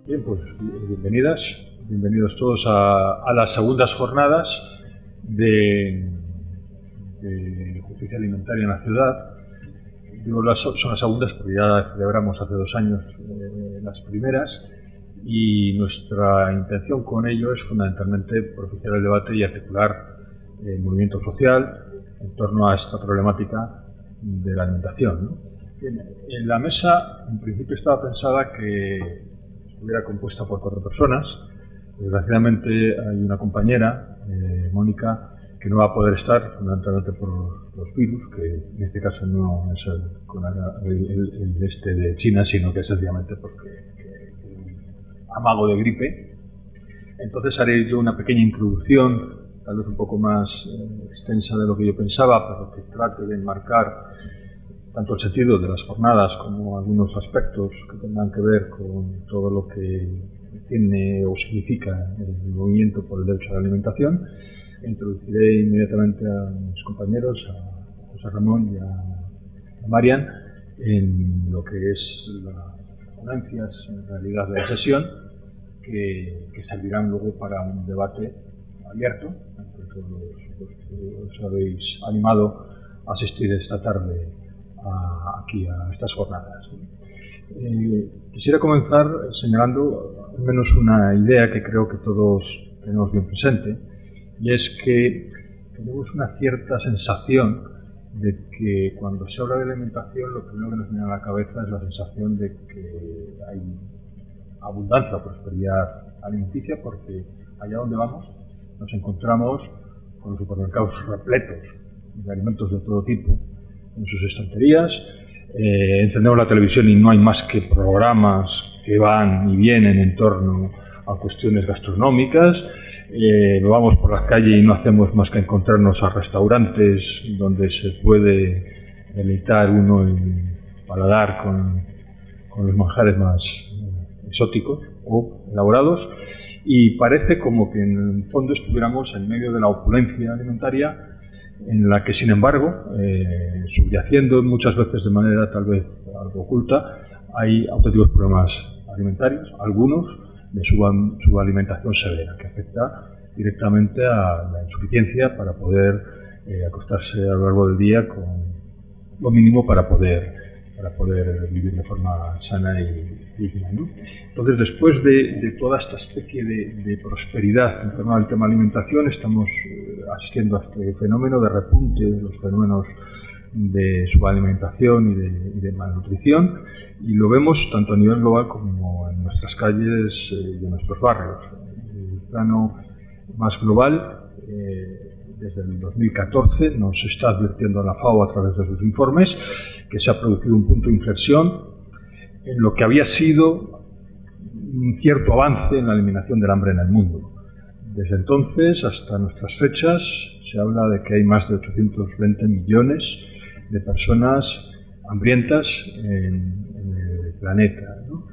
Bien, pues bienvenidos todos a las segundas jornadas de justicia alimentaria en la ciudad. Digo, son las segundas porque ya celebramos hace 2 años las primeras, y nuestra intención con ello es fundamentalmente propiciar el debate y articular el movimiento social en torno a esta problemática de la alimentación, ¿no? En la mesa, en principio, estaba pensada que estuviera compuesta por 4 personas. Desgraciadamente hay una compañera, Mónica, que no va a poder estar, fundamentalmente por los virus, que en este caso no es el de China, sino que es sencillamente porque amago de gripe. Entonces haré yo una pequeña introducción, tal vez un poco más extensa de lo que yo pensaba, pero que trate de enmarcar tanto el sentido de las jornadas como algunos aspectos que tengan que ver con todo lo que tiene o significa el movimiento por el derecho a la alimentación. Introduciré inmediatamente a mis compañeros, a José Ramón y a Marian, en lo que es las ponencias, en realidad, de la sesión, que servirán luego para un debate abierto entre todos los que os habéis animado a asistir esta tarde aquí a estas jornadas. Quisiera comenzar señalando al menos una idea que creo que todos tenemos bien presente, y es que tenemos una cierta sensación de que cuando se habla de alimentación, lo primero que nos viene a la cabeza es la sensación de que hay abundancia o prosperidad alimenticia, porque allá donde vamos nos encontramos con los supermercados repletos de alimentos de todo tipo en sus estanterías. Encendemos la televisión y no hay más que programas que van y vienen en torno a cuestiones gastronómicas. Vamos por las calles y no hacemos más que encontrarnos a restaurantes donde se puede deleitar uno el paladar con los manjares más exóticos o elaborados, y parece como que en el fondo estuviéramos en medio de la opulencia alimentaria, en la que, sin embargo, subyaciendo muchas veces de manera tal vez algo oculta, hay auténticos problemas alimentarios, algunos de subalimentación severa, que afecta directamente a la insuficiencia para poder acostarse a lo largo del día con lo mínimo para poder vivir de forma sana y digna, ¿no? Entonces, después de toda esta especie de prosperidad en torno al tema alimentación, estamos asistiendo a este fenómeno de repunte de los fenómenos de subalimentación y de malnutrición, y lo vemos tanto a nivel global como en nuestras calles y en nuestros barrios. En el plano más global, desde el 2014 nos está advirtiendo la FAO a través de sus informes que se ha producido un punto de inflexión en lo que había sido un cierto avance en la eliminación del hambre en el mundo. Desde entonces hasta nuestras fechas se habla de que hay más de 820 millones de personas hambrientas en el planeta, ¿no?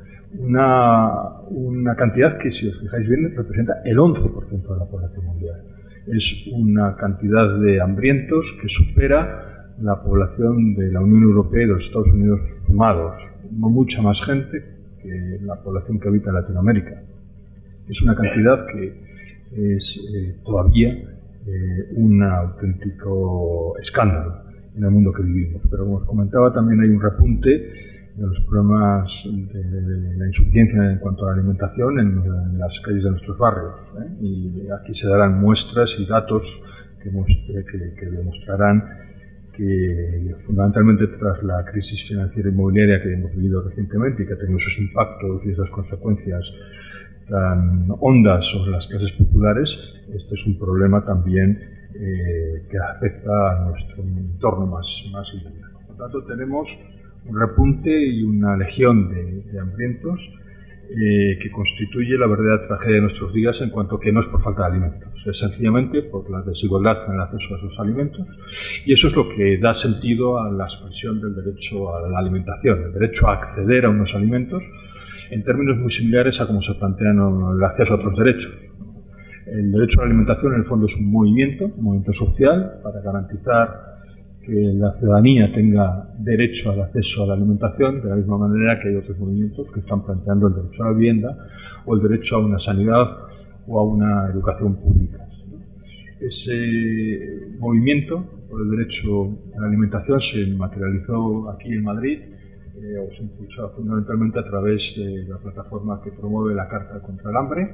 Una cantidad que, si os fijáis bien, representa el 11% de la población mundial. Es una cantidad de hambrientos que supera la población de la Unión Europea y de los Estados Unidos sumados. No mucha más gente que la población que habita en Latinoamérica. Es una cantidad que es todavía un auténtico escándalo en el mundo que vivimos. Pero, como os comentaba, también hay un repunte de los problemas de la insuficiencia en cuanto a la alimentación en las calles de nuestros barrios, y aquí se darán muestras y datos que demostrarán que, fundamentalmente tras la crisis financiera e inmobiliaria que hemos vivido recientemente y que ha tenido sus impactos y esas consecuencias tan hondas sobre las clases populares, este es un problema también que afecta a nuestro entorno más inmediato. Por tanto, tenemos un repunte y una legión de hambrientos que constituye la verdadera tragedia de nuestros días, en cuanto que no es por falta de alimentos, es sencillamente por la desigualdad en el acceso a esos alimentos, y eso es lo que da sentido a la expresión del derecho a la alimentación, el derecho a acceder a unos alimentos, en términos muy similares a cómo se plantean el acceso a otros derechos. El derecho a la alimentación, en el fondo, es un movimiento social para garantizar que la ciudadanía tenga derecho al acceso a la alimentación, de la misma manera que hay otros movimientos que están planteando el derecho a la vivienda o el derecho a una sanidad o a una educación pública. Ese movimiento por el derecho a la alimentación se materializó aquí en Madrid o se impulsó fundamentalmente a través de la plataforma que promueve la Carta contra el Hambre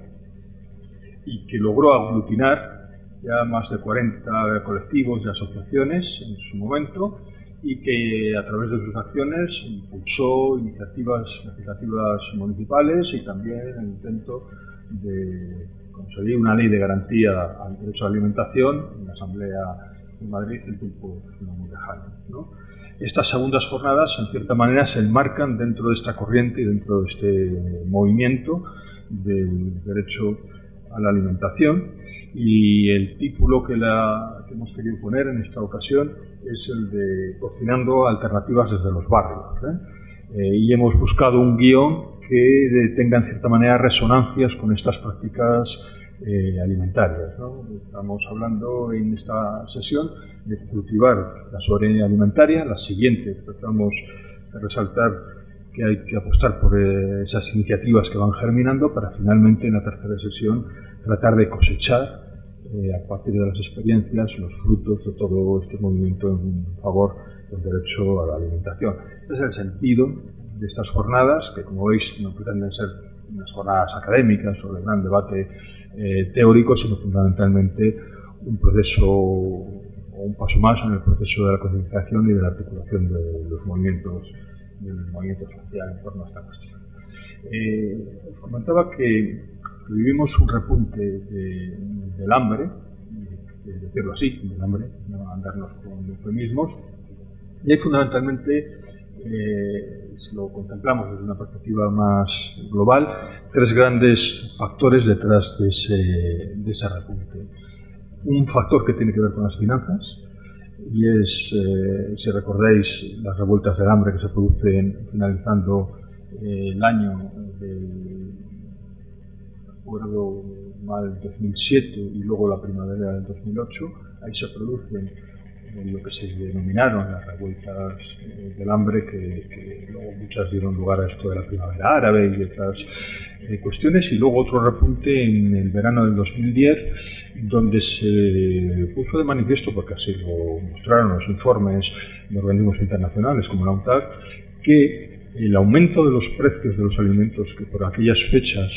y que logró aglutinar ya más de 40 colectivos y asociaciones en su momento y que a través de sus acciones impulsó iniciativas legislativas municipales y también el intento de conseguir una ley de garantía al derecho a la alimentación en la Asamblea de Madrid en tiempo no muy lejano, ¿no? Estas segundas jornadas, en cierta manera, se enmarcan dentro de esta corriente y dentro de este movimiento del derecho a la alimentación, y el título que hemos querido poner en esta ocasión es el de Cocinando alternativas desde los barrios, y hemos buscado un guión que tenga en cierta manera resonancias con estas prácticas alimentarias, ¿no? Estamos hablando en esta sesión de cultivar la soberanía alimentaria. La siguiente tratamos de resaltar que hay que apostar por esas iniciativas que van germinando para finalmente en la tercera sesión tratar de cosechar a partir de las experiencias los frutos de todo este movimiento en favor del derecho a la alimentación. Este es el sentido de estas jornadas, que como veis no pretenden ser unas jornadas académicas o de gran debate teórico, sino fundamentalmente un proceso o un paso más en el proceso de la concienciación y de la articulación de los movimientos del movimiento social en torno a esta cuestión. Os comentaba que vivimos un repunte del hambre, decirlo así, del hambre, no andarnos con eufemismos, y hay fundamentalmente, si lo contemplamos desde una perspectiva más global, tres grandes factores detrás de ese repunte. Un factor que tiene que ver con las finanzas, y es, si recordáis, las revueltas del hambre que se producen finalizando el año del, recuerdo mal, 2007 y luego la primavera del 2008, ahí se producen lo que se denominaron las revueltas del hambre, que luego muchas dieron lugar a esto de la primavera árabe y otras cuestiones, y luego otro repunte en el verano del 2010, donde se puso de manifiesto, porque así lo mostraron los informes de organismos internacionales como la UNCTAD, que el aumento de los precios de los alimentos que por aquellas fechas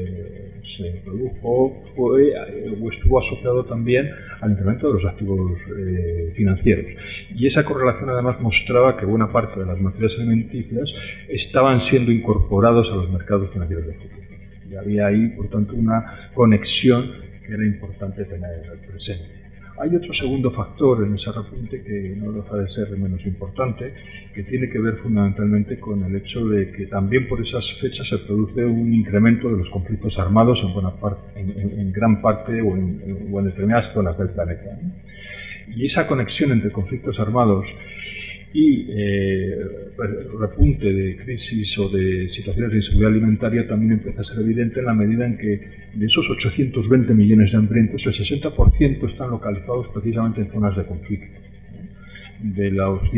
se produjo estuvo asociado también al incremento de los activos financieros. Y esa correlación además mostraba que buena parte de las materias alimenticias estaban siendo incorporados a los mercados financieros de futuro. Y había ahí, por tanto, una conexión que era importante tener presente. Hay otro segundo factor en ese repunte que no deja de ser menos importante, que tiene que ver fundamentalmente con el hecho de que también por esas fechas se produce un incremento de los conflictos armados en gran parte o en determinadas zonas del planeta, ¿no? Y esa conexión entre conflictos armados y repunte de crisis o de situaciones de inseguridad alimentaria también empieza a ser evidente en la medida en que de esos 820 millones de hambrientos, el 60% están localizados precisamente en zonas de conflicto. De las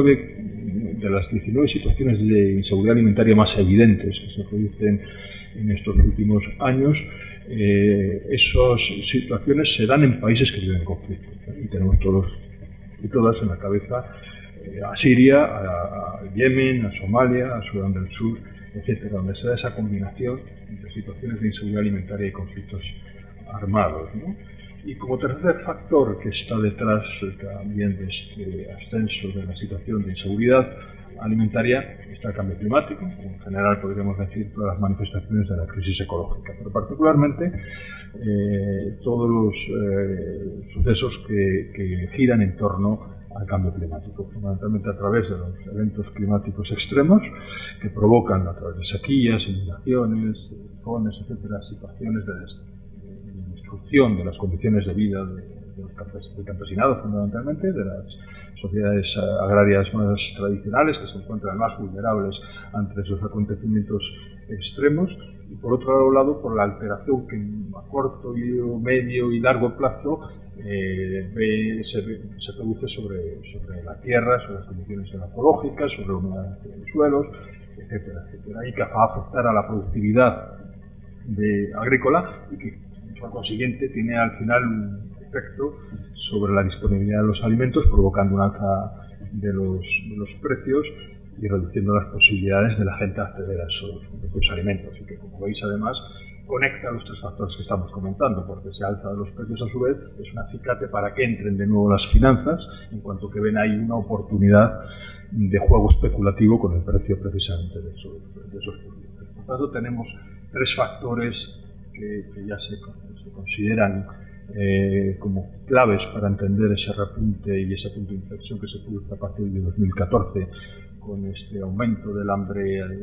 19 situaciones de inseguridad alimentaria más evidentes que se producen en estos últimos años, esas situaciones se dan en países que viven conflicto, y tenemos todos y todas en la cabeza a Siria, a Yemen, a Somalia, a Sudán del Sur, etcétera, donde se da esa combinación entre situaciones de inseguridad alimentaria y conflictos armados, ¿no? Y como tercer factor que está detrás también de este ascenso de la situación de inseguridad alimentaria está el cambio climático, en general podríamos decir todas las manifestaciones de la crisis ecológica, pero particularmente todos los sucesos que giran en torno al cambio climático, fundamentalmente a través de los eventos climáticos extremos que provocan a través de sequías, inundaciones, tifones, etcétera, situaciones de destrucción de las condiciones de vida del campesinado, fundamentalmente, de las sociedades agrarias más tradicionales que se encuentran más vulnerables ante esos acontecimientos extremos, y por otro lado por la alteración que a corto, medio y largo plazo se produce sobre la tierra, sobre las condiciones ecológicas, sobre la humedad de los suelos, etcétera, etcétera, y que va a afectar a la productividad agrícola y que por consiguiente tiene al final un efecto sobre la disponibilidad de los alimentos, provocando un alza de los precios y reduciendo las posibilidades de la gente a acceder a esos alimentos, y que, como veis, además conecta los tres factores que estamos comentando, porque ese alza de los precios a su vez es un acicate para que entren de nuevo las finanzas, en cuanto que ven ahí una oportunidad de juego especulativo con el precio precisamente de esos productos. Por tanto, tenemos tres factores que ya se consideran como claves para entender ese repunte y ese punto de inflexión que se produce a partir de 2014 con este aumento del hambre en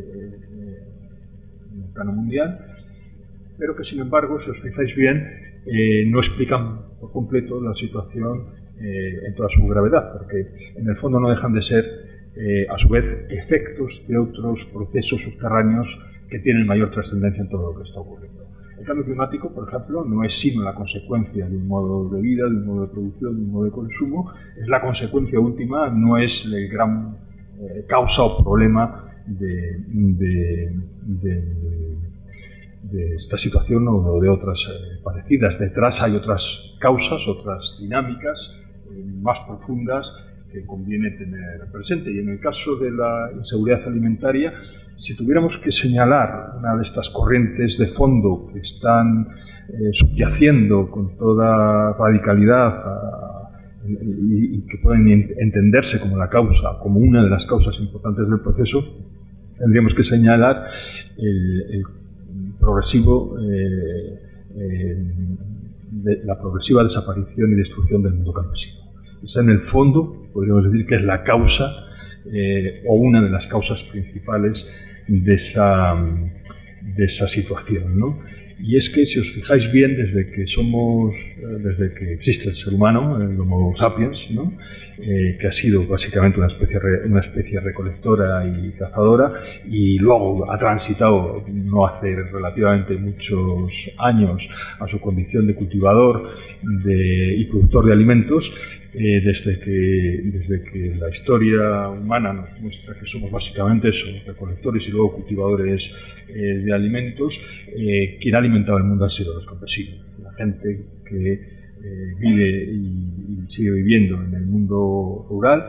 el plano mundial, pero que sin embargo, si os fijáis bien, no explican por completo la situación en toda su gravedad, porque en el fondo no dejan de ser a su vez efectos de otros procesos subterráneos que tienen mayor trascendencia en todo lo que está ocurriendo. El cambio climático, por ejemplo, no es sino la consecuencia de un modo de vida, de un modo de producción, de un modo de consumo, es la consecuencia última, no es el gran causa o problema de esta situación o de otras parecidas. Detrás hay otras causas, otras dinámicas más profundas que conviene tener presente. Y en el caso de la inseguridad alimentaria, si tuviéramos que señalar una de estas corrientes de fondo que están subyaciendo con toda radicalidad y que pueden entenderse como la causa, como una de las causas importantes del proceso, tendríamos que señalar la progresiva desaparición y destrucción del mundo campesino. Esa, en el fondo, podríamos decir que es la causa o una de las causas principales de esa situación, ¿no? Y es que, si os fijáis bien, desde que existe el ser humano, el Homo sapiens, ¿no? Que ha sido básicamente una especie recolectora y cazadora, y luego ha transitado, no hace relativamente muchos años, a su condición de cultivador y productor de alimentos, desde que la historia humana nos muestra que somos básicamente eso, recolectores y luego cultivadores de alimentos, quien ha alimentado el mundo han sido los campesinos, la gente que vive y sigue viviendo en el mundo rural,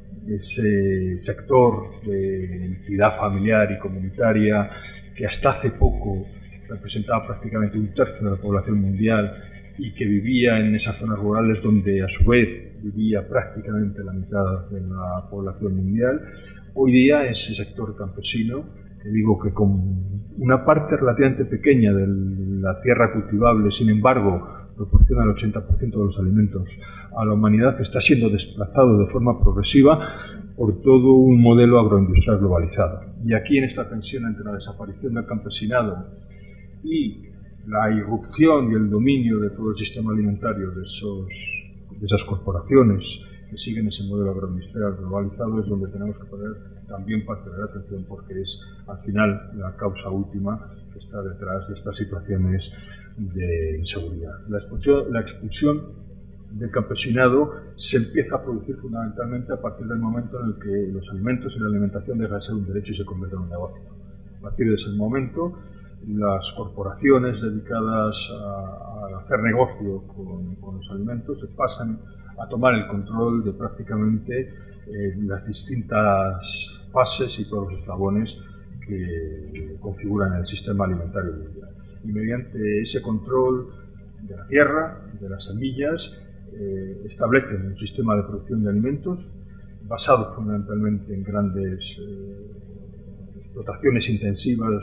ese sector de entidad familiar y comunitaria que hasta hace poco representaba prácticamente un tercio de la población mundial y que vivía en esas zonas rurales donde a su vez vivía prácticamente la mitad de la población mundial. Hoy día ese sector campesino, que digo que con una parte relativamente pequeña de la tierra cultivable, sin embargo, proporciona el 80% de los alimentos a la humanidad, está siendo desplazado de forma progresiva por todo un modelo agroindustrial globalizado. Y aquí, en esta tensión entre la desaparición del campesinado y la irrupción y el dominio de todo el sistema alimentario de esas corporaciones que siguen ese modelo agroindustrial globalizado, es donde tenemos que poner también parte de la atención, porque es al final la causa última que está detrás de estas situaciones de inseguridad. La expulsión del campesinado se empieza a producir fundamentalmente a partir del momento en el que los alimentos y la alimentación dejan de ser un derecho y se convierten en un negocio. A partir de ese momento, las corporaciones dedicadas a hacer negocio con los alimentos se pasan a tomar el control de prácticamente las distintas fases y todos los eslabones que configuran el sistema alimentario mundial. Y mediante ese control de la tierra, de las semillas, establecen un sistema de producción de alimentos basado fundamentalmente en grandes explotaciones intensivas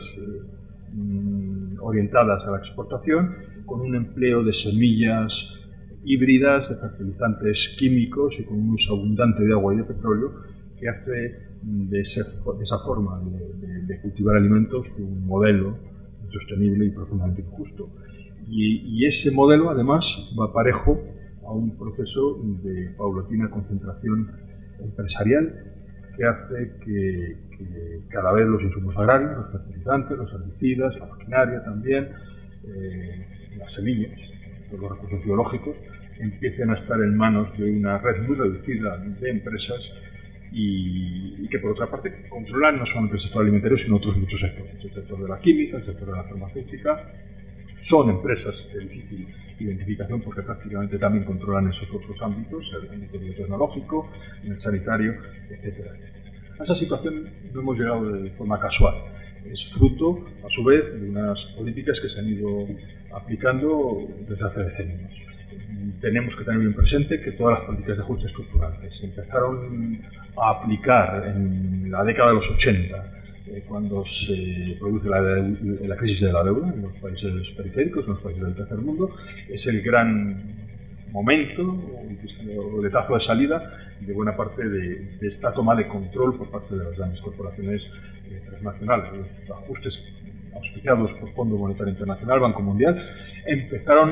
orientadas a la exportación, con un empleo de semillas híbridas, de fertilizantes químicos y con un uso abundante de agua y de petróleo, que hace de esa forma de cultivar alimentos un modelo sostenible y profundamente injusto. Y ese modelo, además, va parejo a un proceso de paulatina concentración empresarial que hace que cada vez los insumos agrarios, los fertilizantes, los herbicidas, la maquinaria también, las semillas, los recursos biológicos, empiecen a estar en manos de una red muy reducida de empresas y que, por otra parte, controlan no solamente el sector alimentario, sino otros muchos sectores. El sector de la química, el sector de la farmacéutica. Son empresas de difícil identificación porque prácticamente también controlan esos otros ámbitos, el ámbito biotecnológico, el sanitario, etcétera. A esa situación no hemos llegado de forma casual. Es fruto, a su vez, de unas políticas que se han ido aplicando desde hace decenios. Tenemos que tener bien presente que todas las políticas de ajuste estructural que se empezaron a aplicar en la década de los 80, cuando se produce la crisis de la deuda en los países periféricos, en los países del tercer mundo, es el gran momento o letazo de salida de buena parte de esta toma de control por parte de las grandes corporaciones transnacionales. Los ajustes auspiciados por Fondo Monetario Internacional, Banco Mundial, empezaron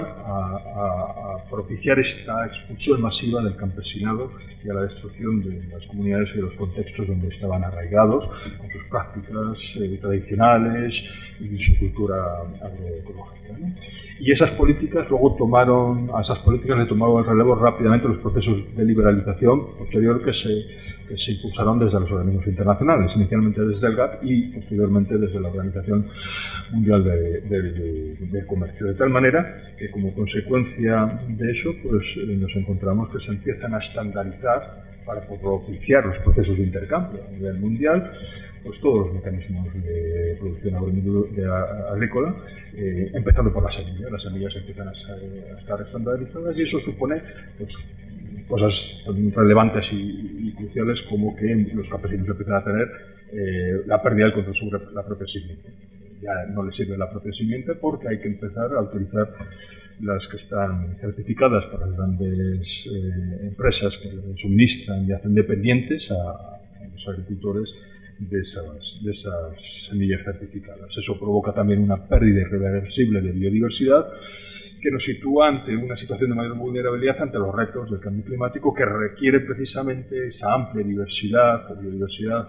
a propiciar esta expulsión masiva del campesinado y a la destrucción de las comunidades y de los contextos donde estaban arraigados, con sus prácticas tradicionales y su cultura agroecológica, ¿no? Y esas políticas a esas políticas le tomaron el relevo rápidamente los procesos de liberalización posterior que se impulsaron desde los organismos internacionales, inicialmente desde el GATT y posteriormente desde la Organización Mundial del Comercio. De tal manera que, como consecuencia de eso, pues nos encontramos que se empiezan a estandarizar para propiciar los procesos de intercambio a nivel mundial, pues todos los mecanismos de producción agrícola, empezando por las semillas. Las semillas empiezan a estar estandarizadas y eso supone pues, cosas relevantes y cruciales como que los campesinos empiezan a tener la pérdida del control sobre la propia simiente. Ya no les sirve la propia simiente porque hay que empezar a utilizar las que están certificadas por las grandes empresas que suministran y hacen dependientes a los agricultores de esas semillas certificadas. Eso provoca también una pérdida irreversible de biodiversidad que nos sitúa ante una situación de mayor vulnerabilidad ante los retos del cambio climático, que requiere precisamente esa amplia diversidad o biodiversidad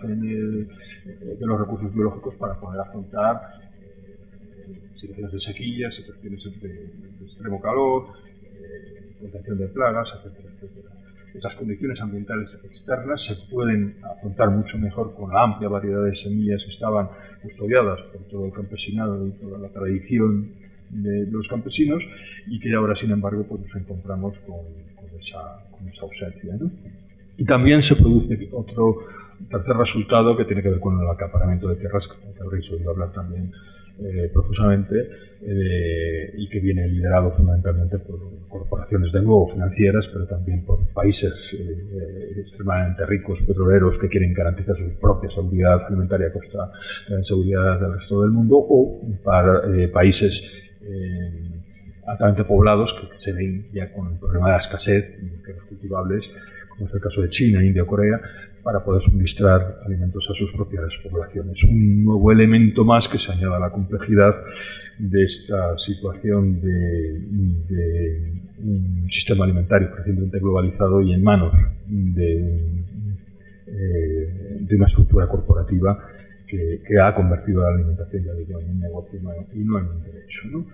de los recursos biológicos para poder afrontar situaciones de sequía, situaciones de extremo calor, contención de plagas, etcétera, etcétera. Esas condiciones ambientales externas se pueden afrontar mucho mejor con la amplia variedad de semillas que estaban custodiadas por todo el campesinado y toda la tradición de los campesinos, y que ahora, sin embargo, pues nos encontramos con esa ausencia, ¿no? Y también se produce otro tercer resultado que tiene que ver con el acaparamiento de tierras, que habréis oído hablar también profusamente, y que viene liderado fundamentalmente por corporaciones de nuevo financieras, pero también por países extremadamente ricos, petroleros, que quieren garantizar su propia seguridad alimentaria a costa de la seguridad del resto del mundo, o para países altamente poblados que se ven ya con el problema de la escasez de los cultivables, como es el caso de China, India o Corea, para poder suministrar alimentos a sus propias poblaciones. Un nuevo elemento más que se añade a la complejidad de esta situación de un sistema alimentario recientemente globalizado y en manos de una estructura corporativa que ha convertido la alimentación, ya digo, en un negocio y no en un derecho, ¿no?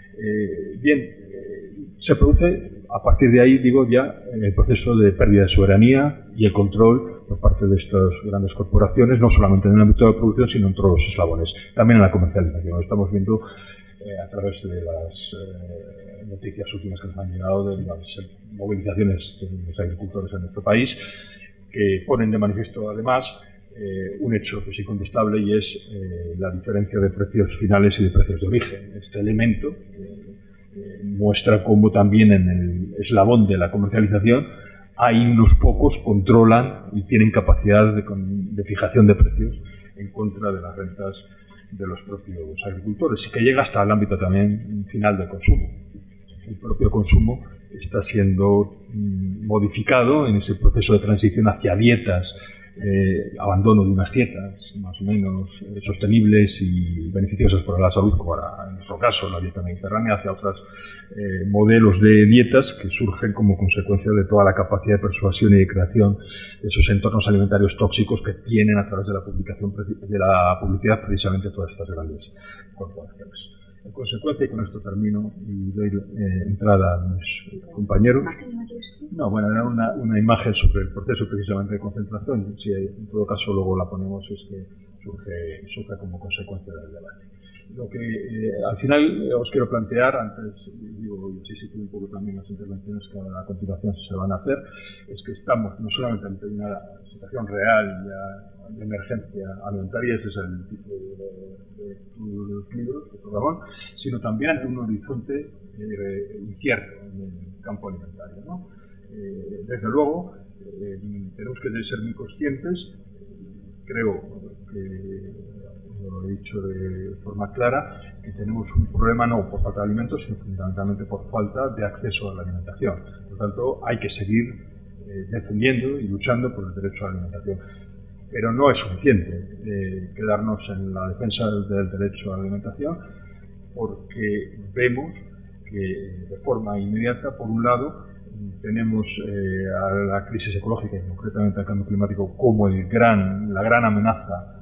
Se produce a partir de ahí, digo, ya el proceso de pérdida de soberanía y el control por parte de estas grandes corporaciones, no solamente en el ámbito de la producción, sino en todos los eslabones, también en la comercialización. Lo estamos viendo a través de las noticias últimas que nos han llegado de las movilizaciones de los agricultores en nuestro país, que ponen de manifiesto además un hecho que es incontestable, y es la diferencia de precios finales y de precios de origen. Este elemento muestra cómo también en el eslabón de la comercialización hay unos pocos controlan y tienen capacidad de fijación de precios en contra de las rentas de los propios agricultores, y que llega hasta el ámbito también final del consumo. El propio consumo está siendo modificado en ese proceso de transición hacia dietas abandono de unas dietas más o menos sostenibles y beneficiosas para la salud, como era en nuestro caso la dieta mediterránea, hacia otros modelos de dietas que surgen como consecuencia de toda la capacidad de persuasión y de creación de esos entornos alimentarios tóxicos que tienen a través de la publicidad precisamente todas estas grandes corporaciones. En consecuencia, y con esto termino y doy entrada a mis compañeros. No, bueno, era una imagen sobre el proceso precisamente de concentración. Si en todo caso luego la ponemos, es que surge como consecuencia del debate. Lo que al final os quiero plantear, antes digo, y así un poco también las intervenciones que a continuación se van a hacer, es que estamos no solamente ante una situación real de emergencia alimentaria, ese es el título de tus libros, de Ramón, sino también ante un horizonte incierto en el campo alimentario, ¿no? Desde luego, tenemos que ser muy conscientes, creo que lo he dicho de forma clara, que tenemos un problema no por falta de alimentos, sino fundamentalmente por falta de acceso a la alimentación. Por lo tanto, hay que seguir defendiendo y luchando por el derecho a la alimentación. Pero no es suficiente quedarnos en la defensa del derecho a la alimentación, porque vemos que de forma inmediata, por un lado, tenemos a la crisis ecológica y concretamente al cambio climático como la gran amenaza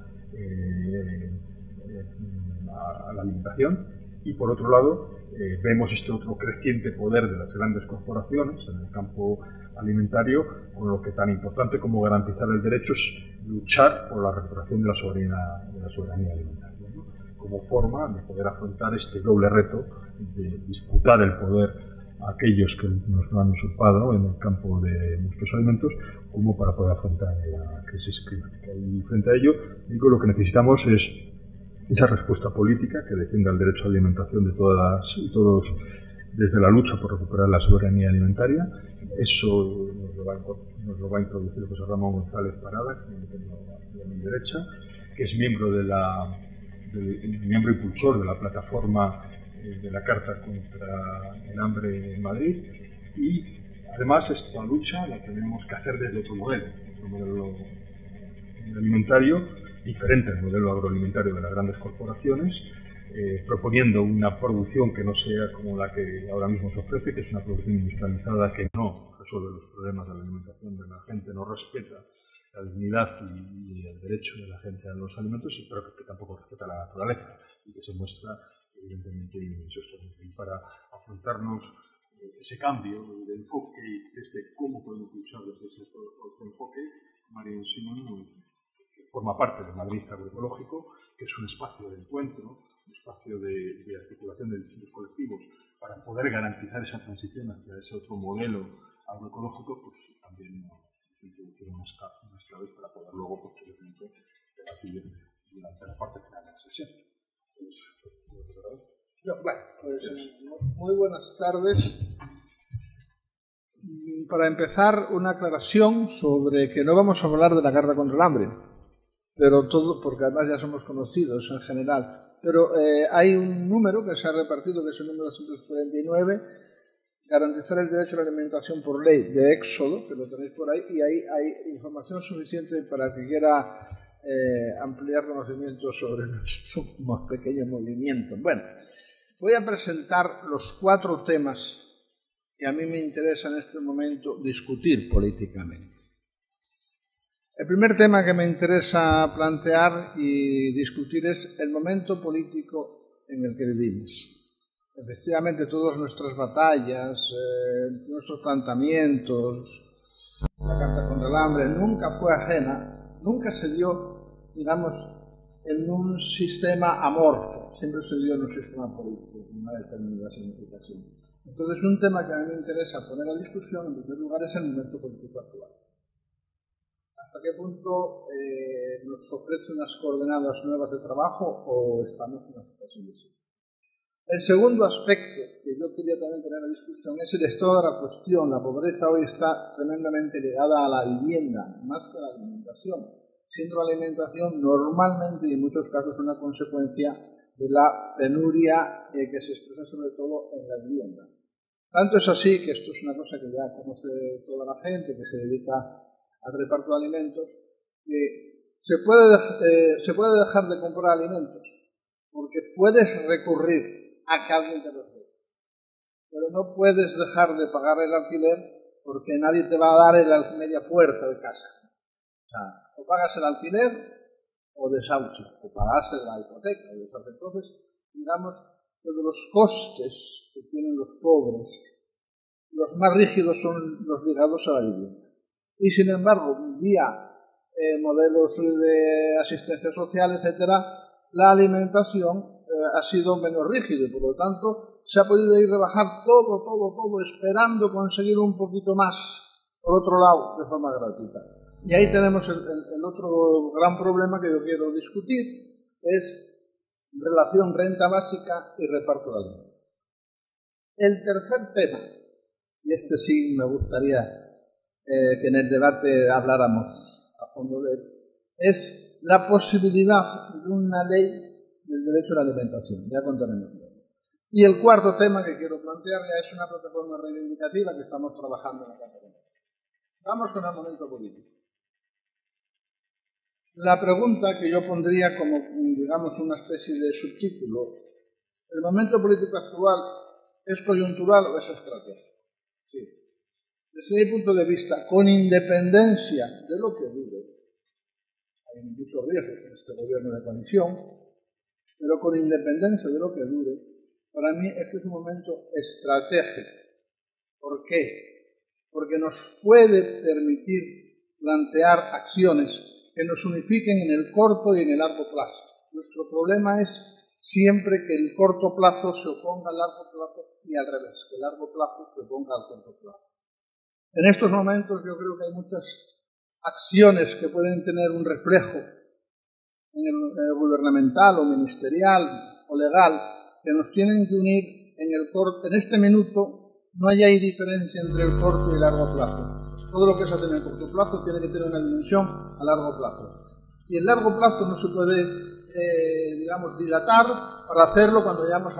a la alimentación, y por otro lado vemos este otro creciente poder de las grandes corporaciones en el campo alimentario, con lo que tan importante como garantizar el derecho es luchar por la recuperación de la soberanía alimentaria, ¿no? Como forma de poder afrontar este doble reto de disputar el poder a aquellos que nos lo han usurpado en el campo de nuestros alimentos, como para poder afrontar la crisis climática. Y frente a ello, digo, lo que necesitamos es esa respuesta política que defienda el derecho a la alimentación de todas y todos, desde la lucha por recuperar la soberanía alimentaria. Eso nos lo va a introducir José Ramón González Parada, que tengo a mi derecha, que es miembro impulsor de la plataforma de la Carta contra el Hambre en Madrid, y además esta lucha la tenemos que hacer desde otro modelo alimentario diferente al modelo agroalimentario de las grandes corporaciones, proponiendo una producción que no sea como la que ahora mismo se ofrece, que es una producción industrializada que no resuelve los problemas de la alimentación de la gente, no respeta la dignidad y el derecho de la gente a los alimentos, pero que tampoco respeta la naturaleza y que se muestra evidentemente insostenible. Y para afrontarnos ese cambio de enfoque y desde cómo podemos luchar desde ese enfoque, Marian Simón, que forma parte de Madrid Agroecológico, que es un espacio de encuentro, un espacio de articulación de distintos colectivos para poder garantizar esa transición hacia ese otro modelo agroecológico, pues también nos introducieron unas claves para poder luego posteriormente debatir durante la parte final de la sesión. Muy buenas tardes. Para empezar, una aclaración sobre que no vamos a hablar de la Carta contra el Hambre, pero todo, porque además ya somos conocidos en general, pero hay un número que se ha repartido, que es el número 249, garantizar el derecho a la alimentación por ley, de Éxodo, que lo tenéis por ahí, y ahí hay información suficiente para el que quiera ampliar conocimientos sobre nuestro pequeño movimiento. Bueno, voy a presentar los 4 temas que a mí me interesa en este momento discutir políticamente. El primer tema que me interesa plantear y discutir es el momento político en el que vivimos. Efectivamente, todas nuestras batallas, nuestros planteamientos, la Carta contra el Hambre, nunca fue ajena, nunca se dio, digamos, en un sistema amorfo, siempre se dio en un sistema político, con una determinada significación. Entonces, un tema que a mí me interesa poner a discusión, en primer lugar, es el momento político actual. ¿Hasta qué punto nos ofrece unas coordenadas nuevas de trabajo o estamos en una situación de sí? El segundo aspecto que yo quería también poner a discusión es el estado de la cuestión. La pobreza hoy está tremendamente ligada a la vivienda, más que a la alimentación, siendo la alimentación normalmente y en muchos casos una consecuencia de la penuria que se expresa sobre todo en la vivienda. Tanto es así, que esto es una cosa que ya conoce toda la gente que se dedica al reparto de alimentos, que se puede dejar de comprar alimentos porque puedes recurrir a que alguien te los dé, pero no puedes dejar de pagar el alquiler porque nadie te va a dar la media puerta de casa. O sea, o pagas el alquiler o desahucias, o pagas la hipoteca. Entonces, digamos que de los costes que tienen los pobres, los más rígidos son los ligados a la vivienda. Y sin embargo, vía modelos de asistencia social, etcétera, la alimentación ha sido menos rígida y por lo tanto se ha podido ir rebajar todo, esperando conseguir un poquito más, por otro lado, de forma gratuita. Y ahí tenemos el otro gran problema que yo quiero discutir, es relación renta básica y reparto de alimentos. El tercer tema, y este sí me gustaría que en el debate habláramos a fondo de él, es la posibilidad de una ley del derecho a la alimentación. Ya contaremos. Y el cuarto tema que quiero plantear ya es una plataforma reivindicativa que estamos trabajando en la Cataluña. Vamos con el momento político. La pregunta que yo pondría como, digamos, una especie de subtítulo: ¿el momento político actual es coyuntural o es estratégico? Sí. Desde mi punto de vista, con independencia de lo que dure, hay muchos riesgos en este gobierno de coalición, pero con independencia de lo que dure, para mí este es un momento estratégico. ¿Por qué? Porque nos puede permitir plantear acciones que nos unifiquen en el corto y en el largo plazo. Nuestro problema es siempre que el corto plazo se oponga al largo plazo y al revés, que el largo plazo se oponga al corto plazo. En estos momentos yo creo que hay muchas acciones que pueden tener un reflejo en el gubernamental o ministerial o legal que nos tienen que unir en este minuto. No hay ahí diferencia entre el corto y el largo plazo. Todo lo que se hace en el corto plazo tiene que tener una dimensión a largo plazo. Y el largo plazo no se puede, digamos, dilatar para hacerlo cuando hayamos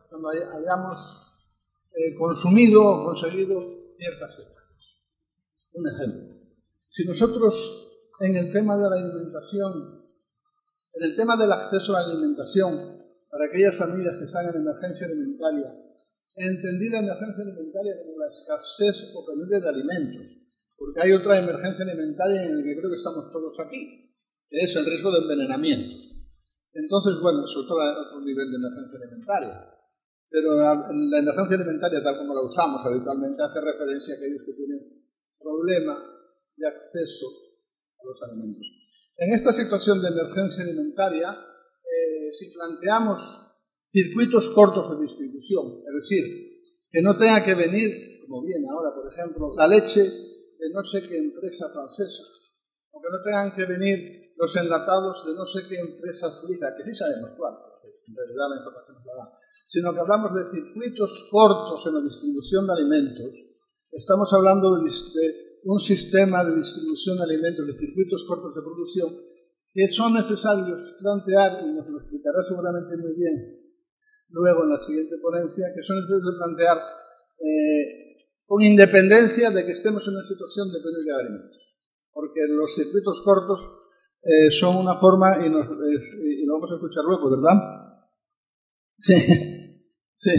consumido o conseguido ciertas etapas. Un ejemplo. Si nosotros en el tema de la alimentación, en el tema del acceso a la alimentación para aquellas familias que están en emergencia alimentaria, entendida emergencia alimentaria como la escasez o pérdida de alimentos, porque hay otra emergencia alimentaria en la que creo que estamos todos aquí, que es el riesgo de envenenamiento. Entonces, bueno, eso es otro nivel de emergencia alimentaria. Pero la emergencia alimentaria, tal como la usamos habitualmente, hace referencia a aquellos que tienen problema de acceso a los alimentos. En esta situación de emergencia alimentaria, si planteamos circuitos cortos de distribución, es decir, que no tenga que venir, como viene ahora, por ejemplo, la leche de no sé qué empresa francesa, o que no tengan que venir los enlatados de no sé qué empresa suiza, que sí sabemos cuál, porque en realidad la información es la da, sino que hablamos de circuitos cortos en la distribución de alimentos. Estamos hablando de un sistema de distribución de alimentos, de circuitos cortos de producción, que son necesarios plantear, y nos lo explicará seguramente muy bien luego en la siguiente ponencia, que son necesarios plantear con independencia de que estemos en una situación de pérdida de alimentos. Porque los circuitos cortos son una forma, y lo vamos a escuchar luego, ¿verdad? Sí, sí.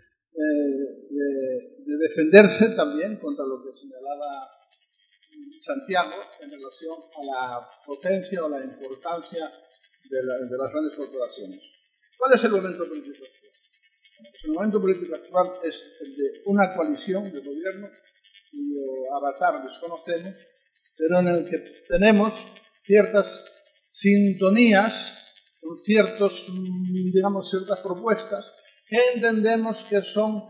De defenderse también contra lo que señalaba Santiago en relación a la potencia o la importancia de las grandes corporaciones. ¿Cuál es el momento político actual? El momento político actual es el de una coalición de gobierno cuyo avatar desconocemos, pero en el que tenemos ciertas sintonías con ciertas propuestas que entendemos que son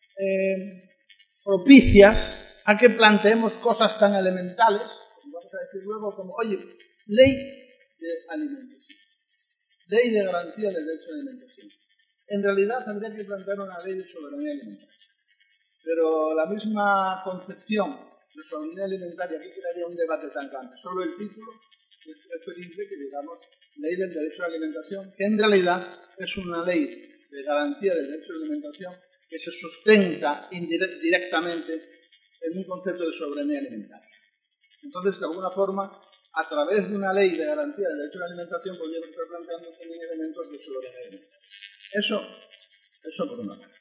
propicias a que planteemos cosas tan elementales, como vamos a decir luego, como, oye, ley de alimentación, ley de garantía del derecho a la alimentación. En realidad habría que plantear una ley de soberanía alimentaria, pero la misma concepción de soberanía alimentaria, aquí crearía un debate tan grande. Solo el título es preferible que digamos ley del derecho a la alimentación, que en realidad es una ley de garantía del derecho a la alimentación que se sustenta directamente en un concepto de soberanía alimentaria. Entonces, de alguna forma, a través de una ley de garantía del derecho a la alimentación, podríamos estar planteando también elementos de soberanía. Eso por una parte.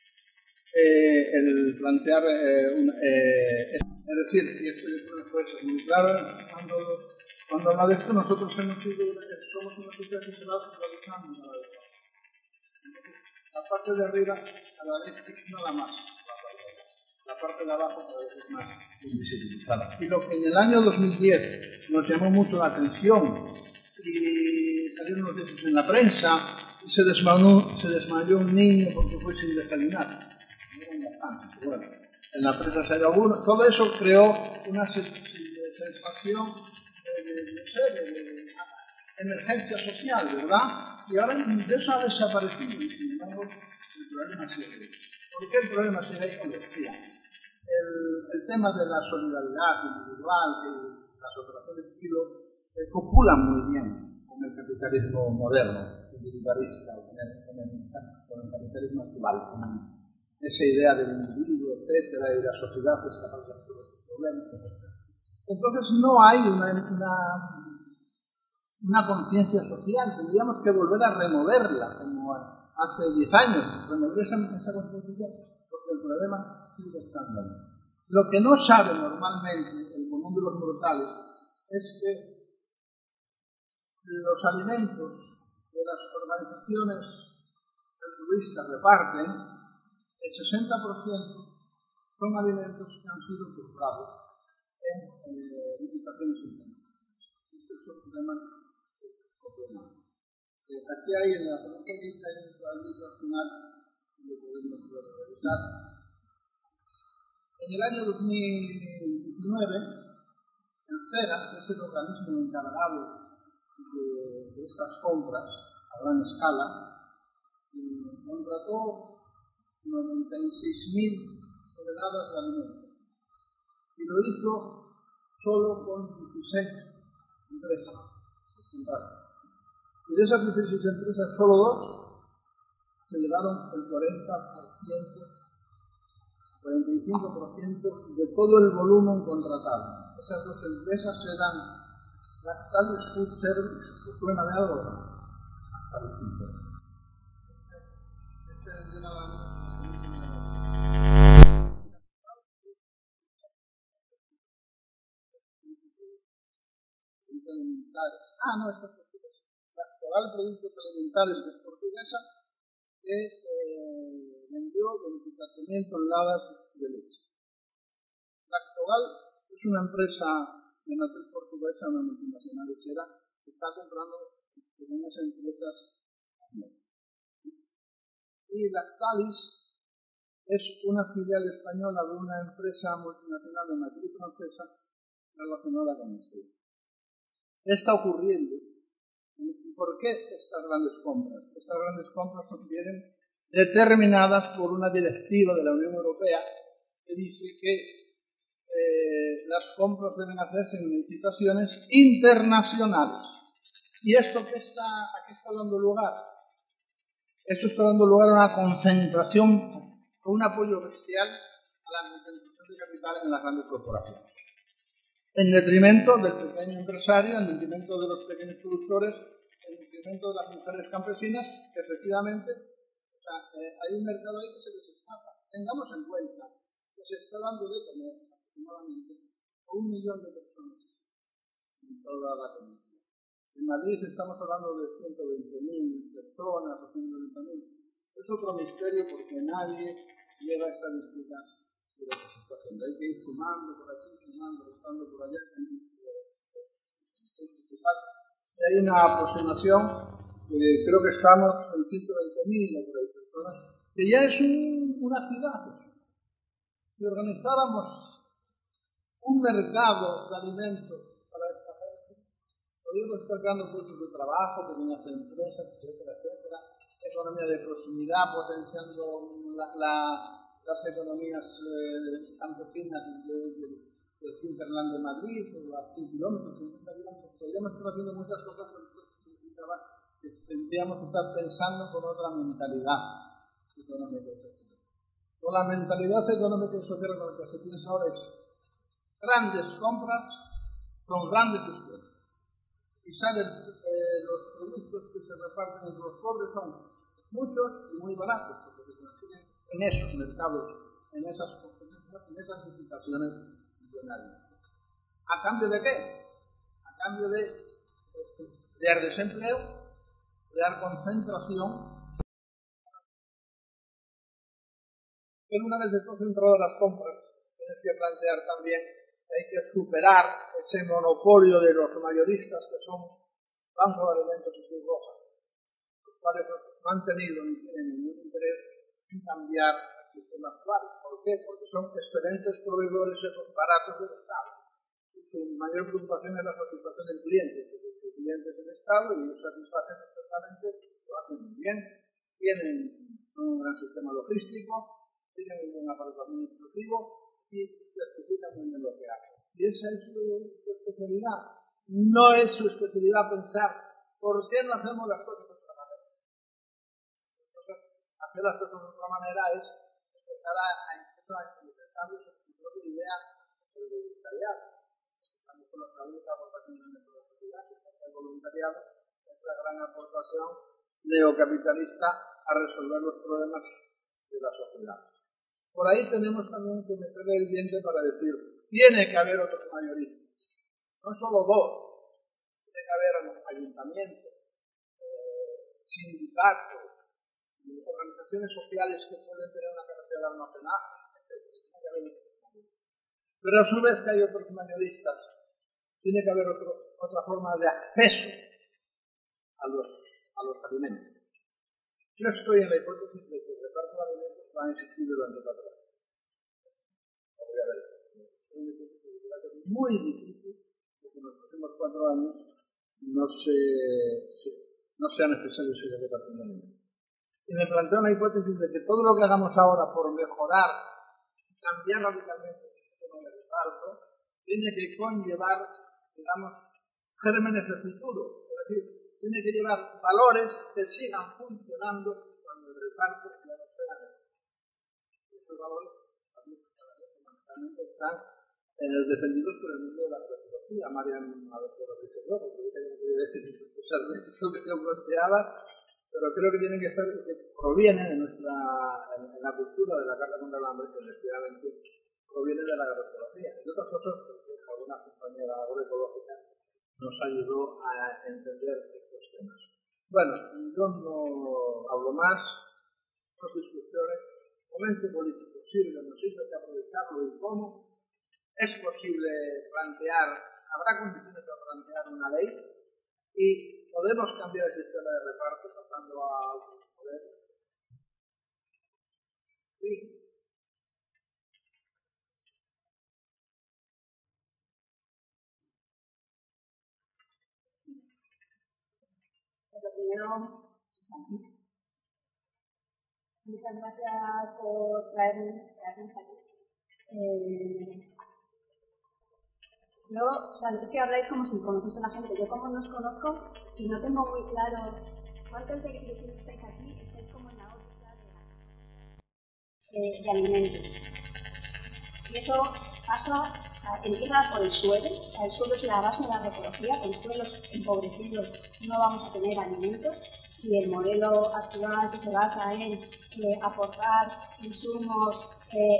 El plantear es decir, y esto puede ser muy claro, cuando habla de esto, nosotros somos una sociedad que se va centralizando. La parte de arriba cada vez es nada más, la parte de abajo cada vez es más invisibilizada. Y lo que en el año 2010 nos llamó mucho la atención y salieron noticias en la prensa y se desmayó un niño porque fue sin desayunar. Bueno, en la prensa salió alguno, todo eso creó una sensación de emergencia social, ¿verdad? Y ahora de eso ha desaparecido, y sin embargo el problema sigue ahí. ¿Por qué el problema sigue ahí? Mira, el tema de la solidaridad individual, que las operaciones kilo copulan muy bien con el capitalismo moderno, individualista, con el capitalismo actual, con esa idea del individuo, etcétera, y la sociedad es capaz de resolver estos problemas, etcétera. Entonces no hay una conciencia social, tendríamos que volver a removerla, como hace 10 años, remover esa conciencia social, porque el problema sigue estando ahí. Lo que no sabe normalmente el común de los mortales es que los alimentos que las organizaciones altruistas reparten, el 60% son alimentos que han sido comprados en licitaciones internacionales. Este es un problema problemático. Aquí hay en la política hay un plano nacional que lo podemos revisar. En el año 2019, el CERA, que es el organismo encargado de estas compras a gran escala, contrató 96.000 toneladas de alimentos y lo hizo solo con 16 empresas. Y de esas 16 empresas, solo 2 se llevaron el 45% de todo el volumen contratado. Esas 2 empresas eran Lactalis Food Service, ¿os suena de algo? Lactalis Food Service. Lactogal Productos Alimentarios, que es portuguesa, que vendió 24.000 toneladas de leche. Lactogal es una empresa de matriz portuguesa, una multinacional lechera, que está comprando pequeñas empresas. Y Lactalis es una filial española de una empresa multinacional de matriz francesa relacionada con esto. ¿Qué está ocurriendo? ¿Por qué estas grandes compras? Estas grandes compras vienen determinadas por una directiva de la Unión Europea que dice que las compras deben hacerse en licitaciones internacionales. ¿Y esto a qué está dando lugar? Esto está dando lugar a una concentración, a un apoyo bestial a la concentración de capital en las grandes corporaciones. En detrimento del pequeño empresario, en detrimento de los pequeños productores, en detrimento de las mujeres campesinas, que efectivamente hay un mercado ahí que se les escapa. Tengamos en cuenta que se está dando de comer aproximadamente a 1 millón de personas en toda la península. En Madrid estamos hablando de 120.000 personas o 120.000. Es otro misterio porque nadie lleva estadísticas de lo que se está haciendo. Hay que ir sumando por aquí, restando por allá. Hay una aproximación que creo que estamos en 120.000 o por ahí personas, que ya es una ciudad. Si organizáramos un mercado de alimentos para esta gente, podríamos estar creando puestos de trabajo, pequeñas empresas, etcétera, etcétera, economía de proximidad, potenciando las economías campesinas del hinterland de Madrid, o a 100 kilómetros, 50 kilómetros. Podríamos estar haciendo muchas cosas, pero esto significaba que tendríamos que estar pensando con otra mentalidad económica y social. Con la mentalidad económica y social con la que se piensa ahora es grandes compras con grandes esfuerzos. Y saben, los productos que se reparten entre los pobres son muchos y muy baratos, porque se mantienen en esos mercados, en esas licitaciones millonarias. ¿A cambio de qué? A cambio de crear desempleo, crear concentración. Pero una vez concentrado las compras, tienes que plantear también que hay que superar ese monopolio de los mayoristas que son Banco de Alimentos y Cruz Roja, los cuales no han tenido ni tienen ningún interés en cambiar el sistema actual. ¿Por qué? Porque son excelentes proveedores baratos del Estado. Su mayor preocupación es la satisfacción del cliente, porque el cliente es el Estado y ellos satisfacen perfectamente, lo hacen muy bien, tienen un gran sistema logístico, tienen un buen aparato administrativo y certifican muy bien lo que hacen. Y esa es su especialidad. No es su especialidad pensar por qué no hacemos las cosas de otra manera. Entonces, hacer las cosas de otra manera es empezar a implementar cambios en su propia idea del voluntariado. Estamos con la única aportación de nuestra sociedad, que es el voluntariado, es la gran aportación neocapitalista a resolver los problemas de la sociedad. Por ahí tenemos también que meterle el diente para decir, tiene que haber otros mayoristas, no solo dos, tiene que haber ayuntamientos, sindicatos, organizaciones sociales que pueden tener una capacidad de almacenaje, etc. Pero a su vez que hay otros mayoristas, tiene que haber otra forma de acceso a los alimentos. Yo estoy en la hipótesis de que el reparto de alimentos va a existir durante 4 años. Es muy difícil que en los próximos 4 años no sea necesario ese reparto de alimentos. Y me planteo una hipótesis de que todo lo que hagamos ahora por mejorar, cambiar radicalmente el sistema de reparto, tiene que conllevar, digamos, gérmenes de futuro. Es decir, tiene que llevar valores que sigan funcionando cuando el reparto ya no sea necesario. Esos valores fundamentalmente están defendidos por el mundo de la filosofía. Marian a veces lo dice yo, porque dice que no quería decir muchas cosas de esto que yo planteaba, pero creo que tienen que estar, que provienen en la cultura de la Carta contra el Hambre, que efectivamente proviene de la agroecología. Y otras cosas, porque alguna compañera agroecológica nos ayudó a entender estos temas. Bueno, yo no hablo más, dos discusiones, momento político sirve, no sirve, hay que aprovecharlo y cómo. Es posible plantear, habrá condiciones para plantear una ley y podemos cambiar el sistema de reparto pasando a poder. Sí. Lo primero, muchas gracias por traernos aquí. Yo, o sea, es que habláis como si conocéis a la gente. Yo como no os conozco y no tengo muy claro cuántos de que estáis aquí, estáis como en la órbita de alimentos. Y eso pasa, o sea, empieza por el suelo. O sea, el suelo es la base de la agroecología. Con suelos empobrecidos no vamos a tener alimentos. Y el modelo actual que se basa en aportar insumos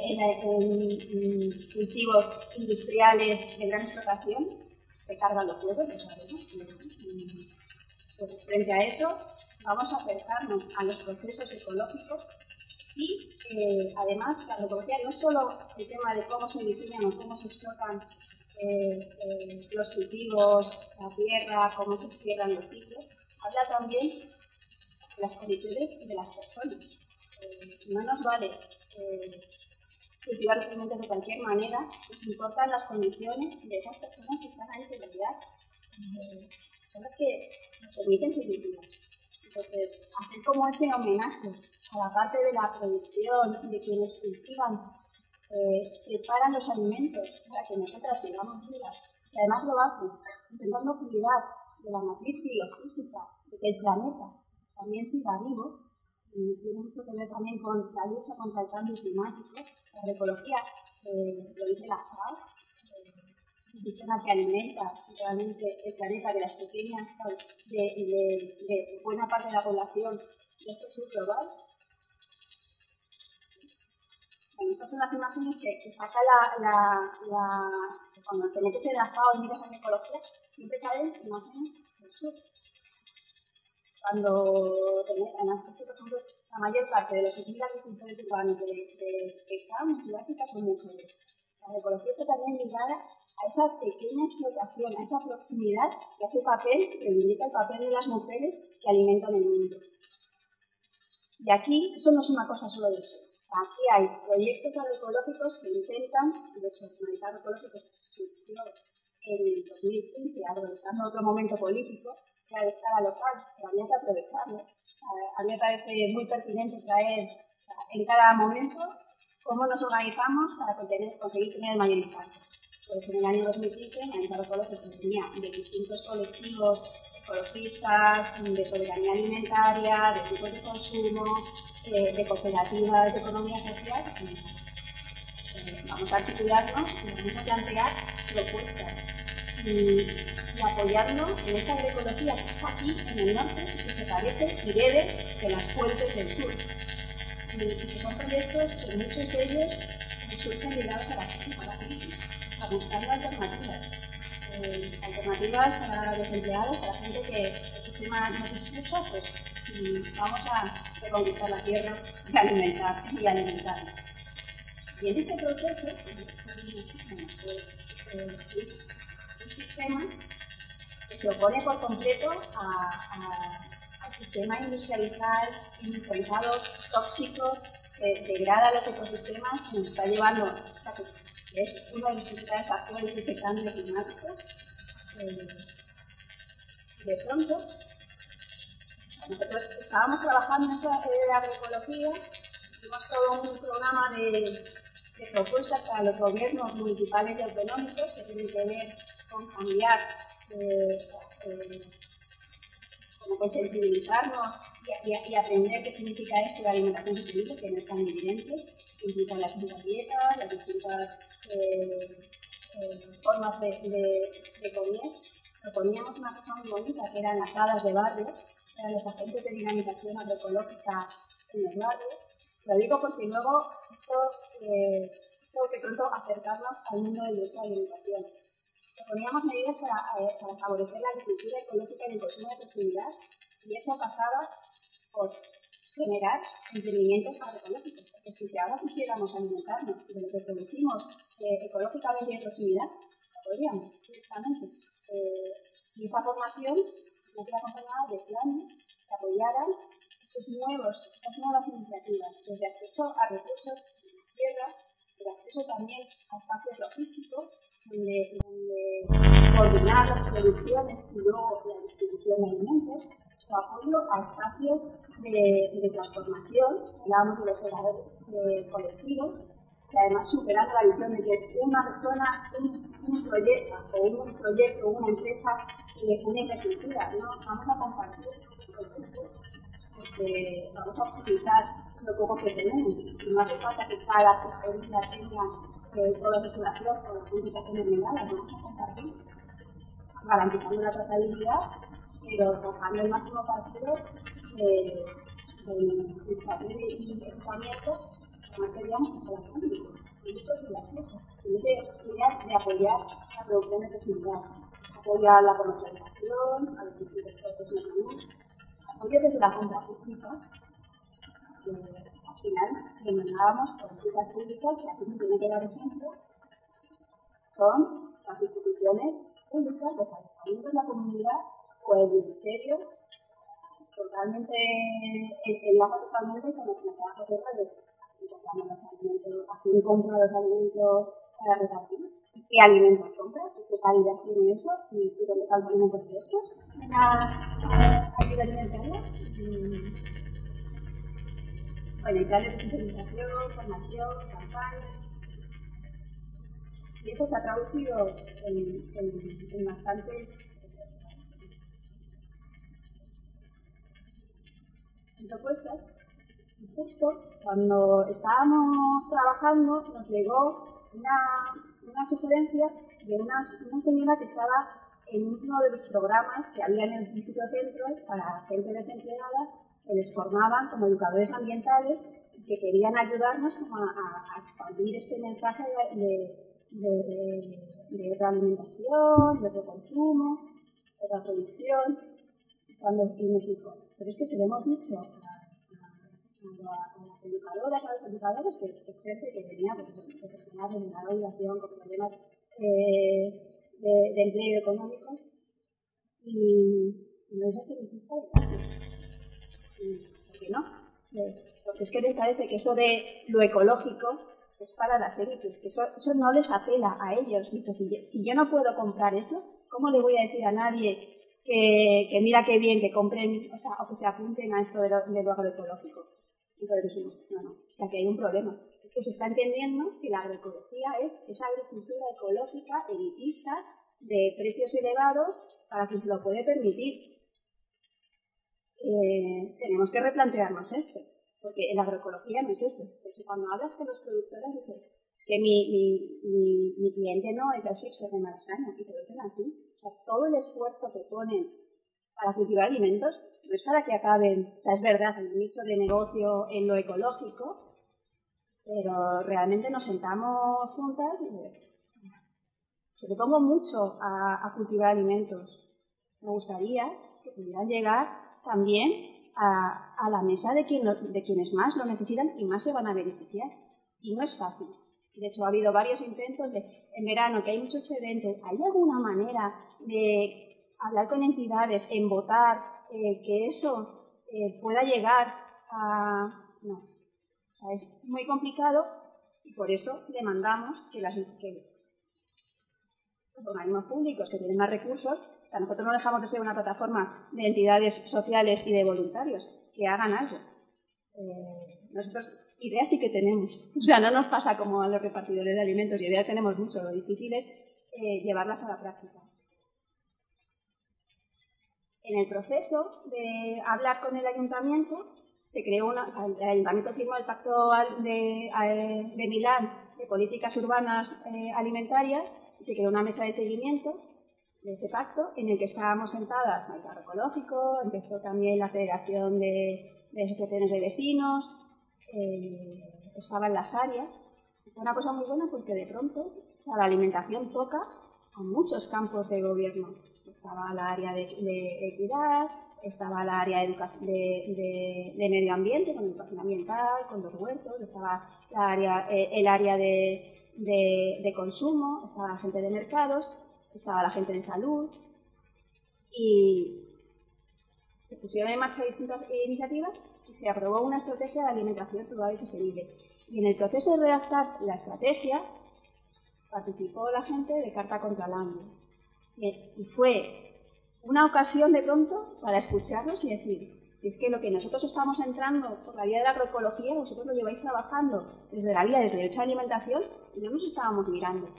en cultivos industriales de gran explotación, se cargan los suelos, lo sabemos. Pues frente a eso, vamos a acercarnos a los procesos ecológicos y además la agroecología no es solo el tema de cómo se diseñan o cómo se explotan los cultivos, la tierra, cómo se cierran los ciclos, habla también de las condiciones de las personas. No nos vale cultivar alimentos de cualquier manera, nos importan las condiciones de esas personas que están ahí de verdad. Son las que nos permiten seguir vivas. Entonces, hacer como ese homenaje a la parte de la producción, de quienes cultivan, preparan los alimentos para que nosotras sigamos vivas, y además lo hacen intentando cuidar de la matriz biofísica, de que el planeta también siga vivo, y tiene mucho que ver también con la lucha contra el cambio climático. La agroecología, lo dice la FAO, un sistema que alimenta realmente el planeta de las pequeñas, de buena parte de la población de este sur global. Bueno, estas son las imágenes que saca cuando te metes en la FAO y miras en ecología, siempre salen imágenes del sur. Cuando además, por ejemplo, la mayor parte de los 6.000 agricultores urbanos de Estados en Sudáfrica son mujeres. La ecología está también ligada a esa pequeña explotación, a esa proximidad, y a ese papel que indica el papel de las mujeres que alimentan el mundo. Y aquí, eso no es una cosa solo de eso. Aquí hay proyectos agroecológicos que intentan, de hecho, el mercado agroecológico surgió en el 2015, aprovechando otro momento político, que era de escala local, pero había que aprovecharlo. A mí me parece muy pertinente traer, en cada momento, cómo nos organizamos para conseguir tener el mayor impacto. Pues en el año 2015, el mercado agroecológico tenía de distintos colectivos ecologistas, de soberanía alimentaria, de tipos de consumo, de cooperativas de economía social. Vamos a articularnos y vamos a plantear propuestas y apoyarnos en esta agroecología que está aquí en el norte y que se parece y bebe de las fuentes del sur. Y que son proyectos que muchos de ellos surgen ligados a la crisis, a buscar alternativas. Alternativas a los desempleados, a la gente que el sistema nos expulsa, pues vamos a reconquistar la tierra y alimentar. Y en este proceso, es un sistema que se opone por completo al sistema industrializado, tóxico, que degrada los ecosistemas, que nos está llevando, que es uno de los principales factores de ese cambio climático. De pronto, nosotros estábamos trabajando en esta agroecología, hicimos todo un programa de propuestas para los gobiernos municipales y autonómicos que tienen que ver con cambiar, con sensibilizarnos y aprender qué significa esto de alimentación sostenible, que no es tan evidente, que implica las distintas dietas, las distintas formas de comer. Proponíamos una cosa muy bonita, que eran las hadas de barrio, eran los agentes de dinamización agroecológica en los barrios. Lo digo porque luego esto tengo que pronto acercarnos al mundo del derecho a la alimentación. Proponíamos medidas para favorecer la agricultura ecológica y el consumo de proximidad, y eso pasaba por generar emprendimientos agroecológicos. Porque si ahora quisiéramos alimentarnos de lo que producimos ecológicamente y de proximidad, lo podríamos directamente. Y esa formación nos queda acompañada de planes que apoyaran esas nuevas iniciativas, desde acceso a recursos de tierra, pero acceso también a espacios logísticos, donde coordinar las producciones y luego la distribución de alimentos, o apoyo a espacios de transformación, hablábamos de los operadores colectivos, que además superando la visión de que una persona, un proyecto o una empresa, una infraestructura, ¿no? Vamos a compartir procesos, porque vamos a utilizar lo poco que tenemos. Y no hace falta que cada experiencia tenga toda la saturación o las publicaciones negadas, vamos a compartir, garantizando la trazabilidad, pero sacando el máximo partido del papel y equipamiento. Además queríamos que fuera público, y esto es el acceso, y esa idea de apoyar la producción de proximidad, apoyar la comercialización, a los distintos procesos, apoyo desde la compra justa, al final demandábamos políticas públicas que aquí se tiene que dar ejemplo, son las instituciones públicas, los ayuntamientos, la comunidad o el ministerio, totalmente enlaza totalmente con lo que nos va a hacer compramos los alimentos, a quién compra los alimentos para repartir, qué alimentos compra, qué calidad tiene eso y dónde están los alimentos frescos en la ayuda alimentaria. Bueno, y planes de sensibilización, formación, campañas. Y eso se ha traducido en bastantes propuestas. Y justo cuando estábamos trabajando nos llegó una una sugerencia de una señora que estaba en uno de los programas que había en el Instituto Centro para gente desempleada, que les formaban como educadores ambientales y que querían ayudarnos como a expandir este mensaje de otra alimentación, de otro consumo, de otra producción. Cuando nos dijo, pero es que se lo hemos dicho a las educadoras, a los educadores, que es gente que tenía oportunidades de la educación con problemas de empleo económico, y no les ha hecho ningún falta. ¿Por qué no? Porque es que les parece que eso de lo ecológico es para las élites, que eso no les apela a ellos. Dice, si yo no puedo comprar eso, ¿cómo le voy a decir a nadie que mira qué bien que compren, o que se apunten a esto de lo agroecológico? Entonces decimos, no, es que aquí hay un problema. Es que se está entendiendo que la agroecología es esa agricultura ecológica, elitista, de precios elevados para quien se lo puede permitir. Tenemos que replantearnos esto, porque la agroecología no es eso. De hecho, cuando hablas con los productores, dices, es que mi cliente no es el hipster de Malasaña, y te lo dicen así. O sea, todo el esfuerzo que ponen para cultivar alimentos no es para que acaben, o sea, es verdad, el nicho de negocio en lo ecológico, pero realmente nos sentamos juntas y le pongo mucho a cultivar alimentos. Me gustaría que pudieran llegar también a la mesa de quienes más lo necesitan y más se van a beneficiar. Y no es fácil. De hecho, ha habido varios intentos en verano, que hay mucho excedente. ¿Hay alguna manera de hablar con entidades, en votar, que eso pueda llegar a...? No. O sea, es muy complicado y por eso demandamos que los organismos públicos que tienen más recursos, o sea, nosotros no dejamos de ser una plataforma de entidades sociales y de voluntarios, que hagan algo. Nosotros ideas sí que tenemos, o sea, no nos pasa como a los repartidores de alimentos, ideas tenemos mucho, lo difícil es llevarlas a la práctica. En el proceso de hablar con el ayuntamiento, se creó el ayuntamiento firmó el Pacto de Milán de Políticas Urbanas Alimentarias y se creó una mesa de seguimiento de ese pacto en el que estábamos sentadas Maica Agroecológico, empezó también la Federación de Asociaciones de Vecinos, estaban las áreas. Fue una cosa muy buena porque de pronto la alimentación toca a muchos campos de gobierno. Estaba la área de equidad, estaba la área de medio ambiente, con educación ambiental, con los huertos, estaba el área de consumo, estaba la gente de mercados, estaba la gente de salud y se pusieron en marcha distintas iniciativas y se aprobó una estrategia de alimentación saludable y sostenible. Y en el proceso de redactar la estrategia participó la gente de Carta contra el Hambre. Y fue una ocasión de pronto para escucharnos y decir, si es que lo que nosotros estamos entrando por la vía de la agroecología, vosotros lo lleváis trabajando desde la vía del derecho a la alimentación y no nos estábamos mirando.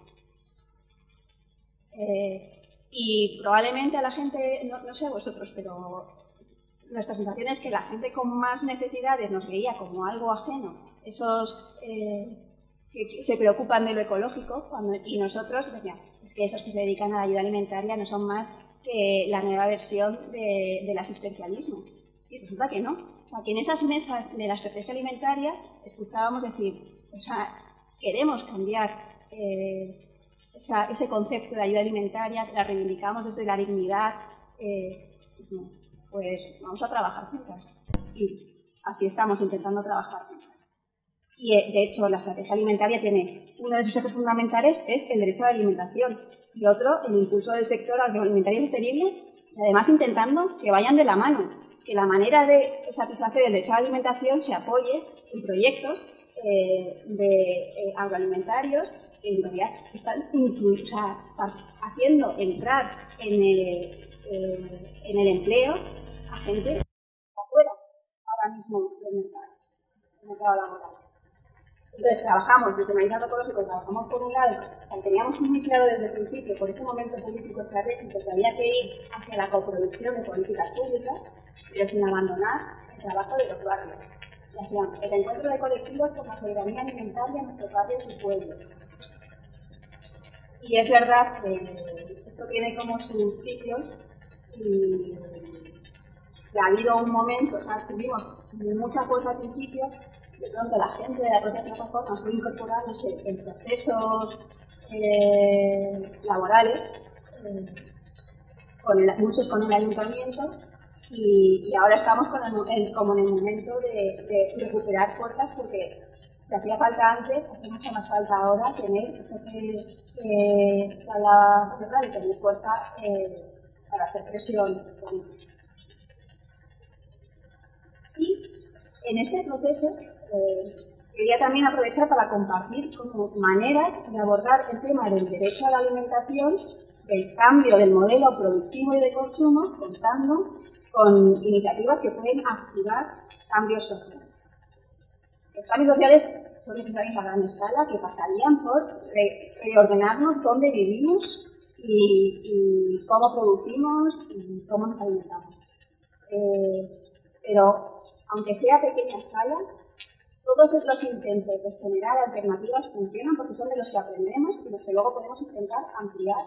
Y probablemente a la gente, no sé a vosotros, pero nuestra sensación es que la gente con más necesidades nos veía como algo ajeno, esos que se preocupan de lo ecológico, y nosotros decíamos, es que esos que se dedican a la ayuda alimentaria no son más que la nueva versión del asistencialismo. Y resulta que no. O sea, que en esas mesas de la estrategia alimentaria escuchábamos decir, o sea, queremos cambiar ese concepto de ayuda alimentaria, la reivindicamos desde la dignidad, pues vamos a trabajar juntas. Y así estamos intentando trabajar juntas. Y de hecho la estrategia alimentaria tiene uno de sus ejes fundamentales es el derecho a la alimentación y otro el impulso del sector agroalimentario sostenible y además intentando que vayan de la mano, que la manera de satisfacer el derecho a la alimentación se apoye en proyectos agroalimentarios que en realidad están haciendo entrar en el empleo a gente afuera ahora mismo del mercado laboral. Entonces trabajamos desde Maíz Agroecológico, trabajamos por un lado, teníamos muy claro desde el principio, por ese momento político estratégico, que había que ir hacia la coproducción de políticas públicas, pero sin abandonar el trabajo de los barrios. Y hacíamos el encuentro de colectivos por la soberanía alimentaria en nuestros barrios y pueblos. Y es verdad que esto tiene como sus ciclos y ha habido un momento, o sea, tuvimos mucha fuerza al principio, de pronto la gente de la propia plataforma fue incorporándose en procesos laborales, muchos con el ayuntamiento, y ahora estamos como en el momento de recuperar fuerzas, porque si hacía falta antes, hace mucha más falta ahora tener eso que hablaba Ferran, de tener fuerza para hacer presión. Y en este proceso quería también aprovechar para compartir como maneras de abordar el tema del derecho a la alimentación, el cambio del modelo productivo y de consumo, contando con iniciativas que pueden activar cambios sociales. Los cambios sociales son necesarios a gran escala, que pasarían por reordenarnos dónde vivimos y cómo producimos y cómo nos alimentamos. Pero, aunque sea a pequeña escala, todos los intentos de generar alternativas funcionan porque son de los que aprendemos y los que luego podemos intentar ampliar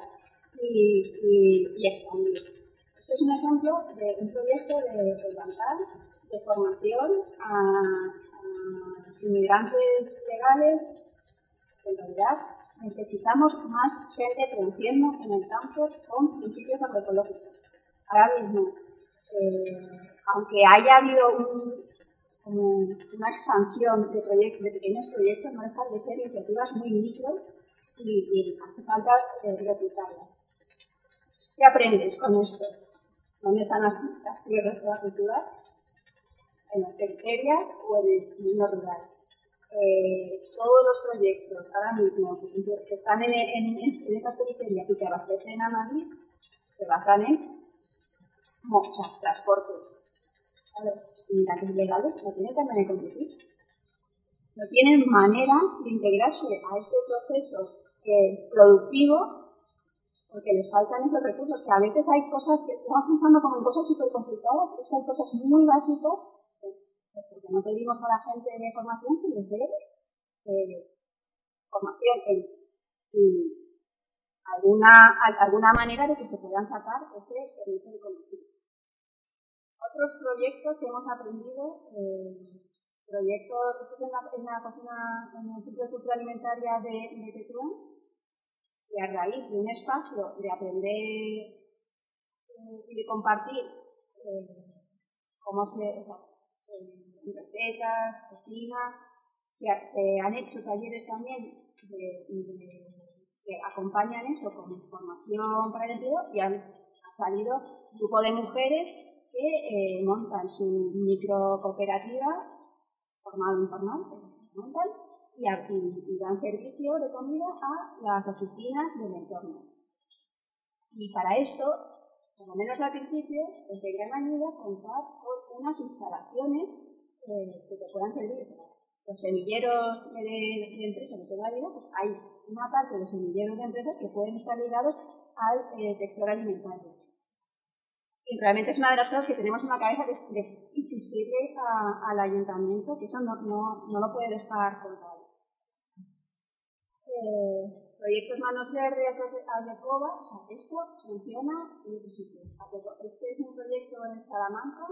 y expandir. Este es un ejemplo de un proyecto de Bantal, de formación a inmigrantes legales. En realidad, necesitamos más gente produciendo en el campo con principios agroecológicos. Ahora mismo, aunque haya habido una expansión de pequeños proyectos, no dejan de ser iniciativas muy micro y hace falta replicarlas. ¿Qué aprendes con esto? ¿Dónde están las tierras de la cultura? ¿En las periferias o en el mundo rural? Todos los proyectos ahora mismo que están en estas periferias y que abastecen a Madrid se basan en transporte. Inmigrantes ilegales no tienen también de competir. No tienen manera de integrarse a este proceso productivo porque les faltan esos recursos, que a veces hay cosas que estamos pensando como en cosas súper complicadas, es que hay cosas muy básicas, porque no pedimos a la gente de formación que les dé formación y alguna manera de que se puedan sacar ese permiso de conducir. Otros proyectos que hemos aprendido, esto es en la cocina, en el Centro de Cultura Alimentaria de Tetuán, y a raíz de un espacio de aprender y de compartir cómo recetas, cocina, se han hecho talleres también que acompañan eso con información para el empleo y ha salido un grupo de mujeres que montan su microcooperativa, formal o informal, montan y dan servicio de comida a las oficinas del entorno. Y para esto, por lo menos al principio, es de gran ayuda contar con unas instalaciones que te puedan servir. Los semilleros de empresas de toda la vida, pues hay una parte de semilleros de empresas que pueden estar ligados al sector alimentario. Y realmente es una de las cosas que tenemos en la cabeza de insistirle al ayuntamiento, que eso no lo puede dejar colgado. Proyectos Manos Verdes, Aldecoa, o sea, esto funciona en otro sitio. Este es un proyecto en Salamanca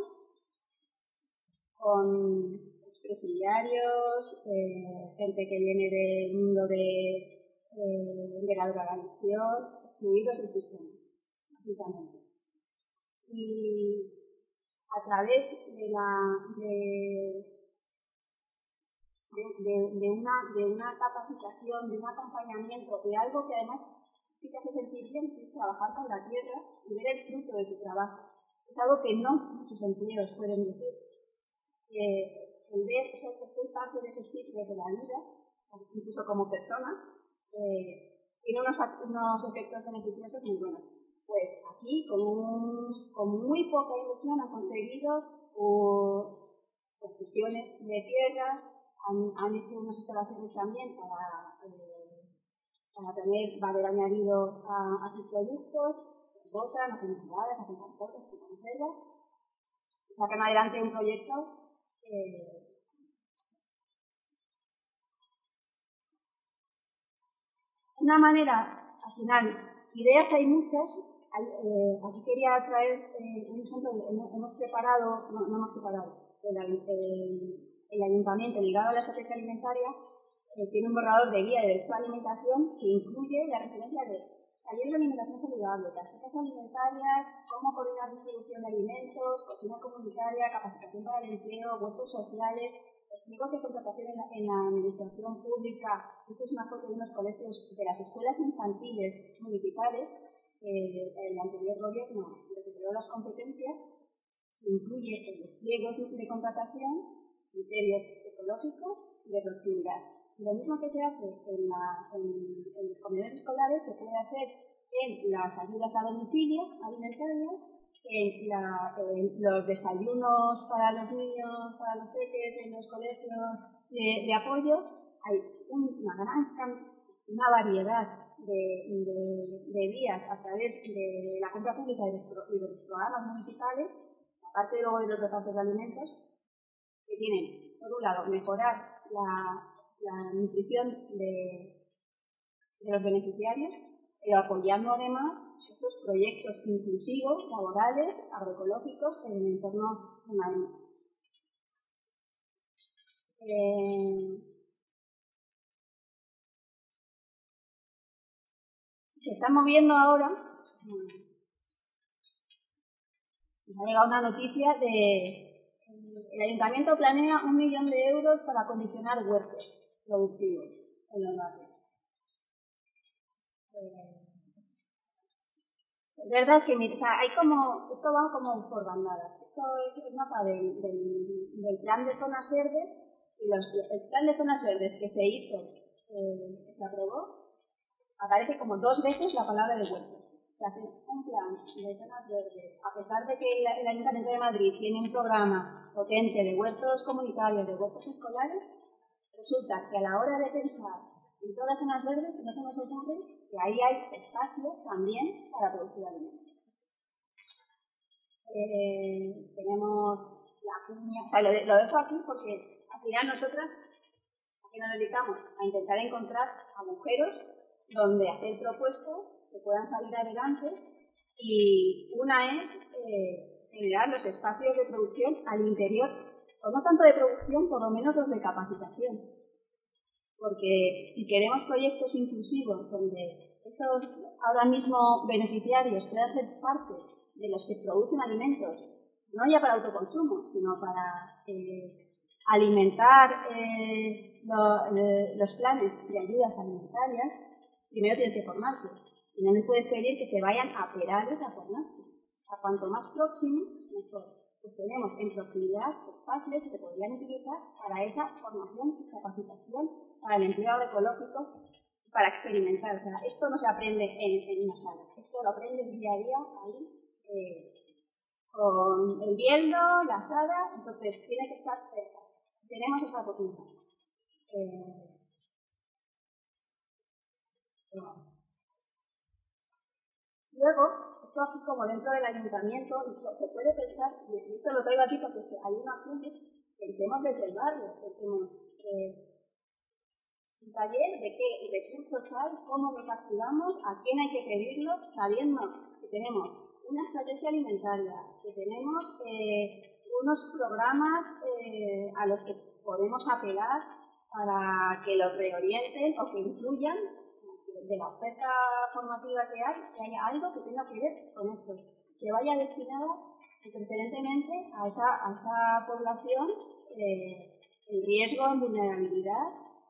con expresidiarios, gente que viene del mundo de la drogadicción, excluidos del sistema, básicamente. Y a través de una capacitación, de un acompañamiento, de algo que además sí te hace sentir bien, que es trabajar con la tierra y ver el fruto de tu trabajo. Es algo que no muchos empleos pueden decir. El ser parte de esos ciclos de la vida, incluso como persona, tiene unos efectos beneficiosos muy buenos. Pues aquí, con muy poca inversión, han conseguido concesiones de tierras, han hecho unas instalaciones también para tener valor añadido a sus productos, botan, hacen enchiladas, hacen compotas, hacen conservas, y sacan adelante un proyecto una manera, final, ideas hay muchas. Aquí quería traer un ejemplo. Hemos preparado, el ayuntamiento ligado a la estrategia alimentaria tiene un borrador de guía de derecho a alimentación que incluye la referencia de talleres de alimentación saludable, tarjetas alimentarias, cómo coordinar distribución de alimentos, cocina comunitaria, capacitación para el empleo, huertos sociales, pliegos de contratación en la administración pública. Esta es una foto de unos colegios de las escuelas infantiles municipales. El anterior gobierno recuperó las competencias, incluye los pliegos de contratación, criterios ecológicos y de proximidad. Lo mismo que se hace en los comedores escolares se puede hacer en las ayudas a domicilio alimentarias, en los desayunos para los niños, para los peques, en los colegios de apoyo. Hay una variedad de vías a través de la compra pública y de los programas municipales, aparte luego de los repartos de alimentos, que tienen, por un lado, mejorar la nutrición de los beneficiarios, pero apoyando además esos proyectos inclusivos, laborales, agroecológicos en el entorno marino. Se está moviendo ahora, me ha llegado una noticia el ayuntamiento planea 1 millón de euros para acondicionar huertos productivos en los barrios. Es verdad que esto va como por bandadas. Esto es el mapa del plan de zonas verdes, y el plan de zonas verdes que se hizo, que se aprobó, aparece como 2 veces la palabra de huertos. Se hace un plan de zonas verdes, a pesar de que el Ayuntamiento de Madrid tiene un programa potente de huertos comunitarios, de huertos escolares. Resulta que a la hora de pensar en todas las zonas verdes no se nos ocurre que ahí hay espacio también para producir alimentos. Tenemos la cuña, lo dejo aquí porque al final nosotras aquí nos dedicamos a intentar encontrar agujeros donde hacer propuestas que puedan salir adelante, y una es generar los espacios de producción al interior, o no tanto de producción, por lo menos los de capacitación. Porque si queremos proyectos inclusivos donde esos ahora mismo beneficiarios puedan ser parte de los que producen alimentos, no ya para autoconsumo, sino para alimentar los planes de ayudas alimentarias, primero tienes que formarte. Y no me puedes pedir que se vayan a Perales a formarse. A cuanto más próximo, mejor. Pues tenemos en proximidad espacios que se podrían utilizar para esa formación y capacitación, para el empleo agroecológico, para experimentar. O sea, esto no se aprende en una sala. Esto lo aprendes día a día ahí, con el bieldo, la azada. Entonces, tiene que estar cerca. Tenemos esa oportunidad. Luego, esto aquí como dentro del ayuntamiento, se puede pensar, y esto lo traigo aquí porque es que hay una gente, pensemos desde el barrio, pensemos un taller de qué recursos hay, cómo los activamos, a quién hay que pedirlos, sabiendo que tenemos una estrategia alimentaria, que tenemos unos programas a los que podemos apelar para que los reorienten o que incluyan de la oferta formativa que haya algo que tenga que ver con esto, que vaya destinado preferentemente a esa población en riesgo, en vulnerabilidad.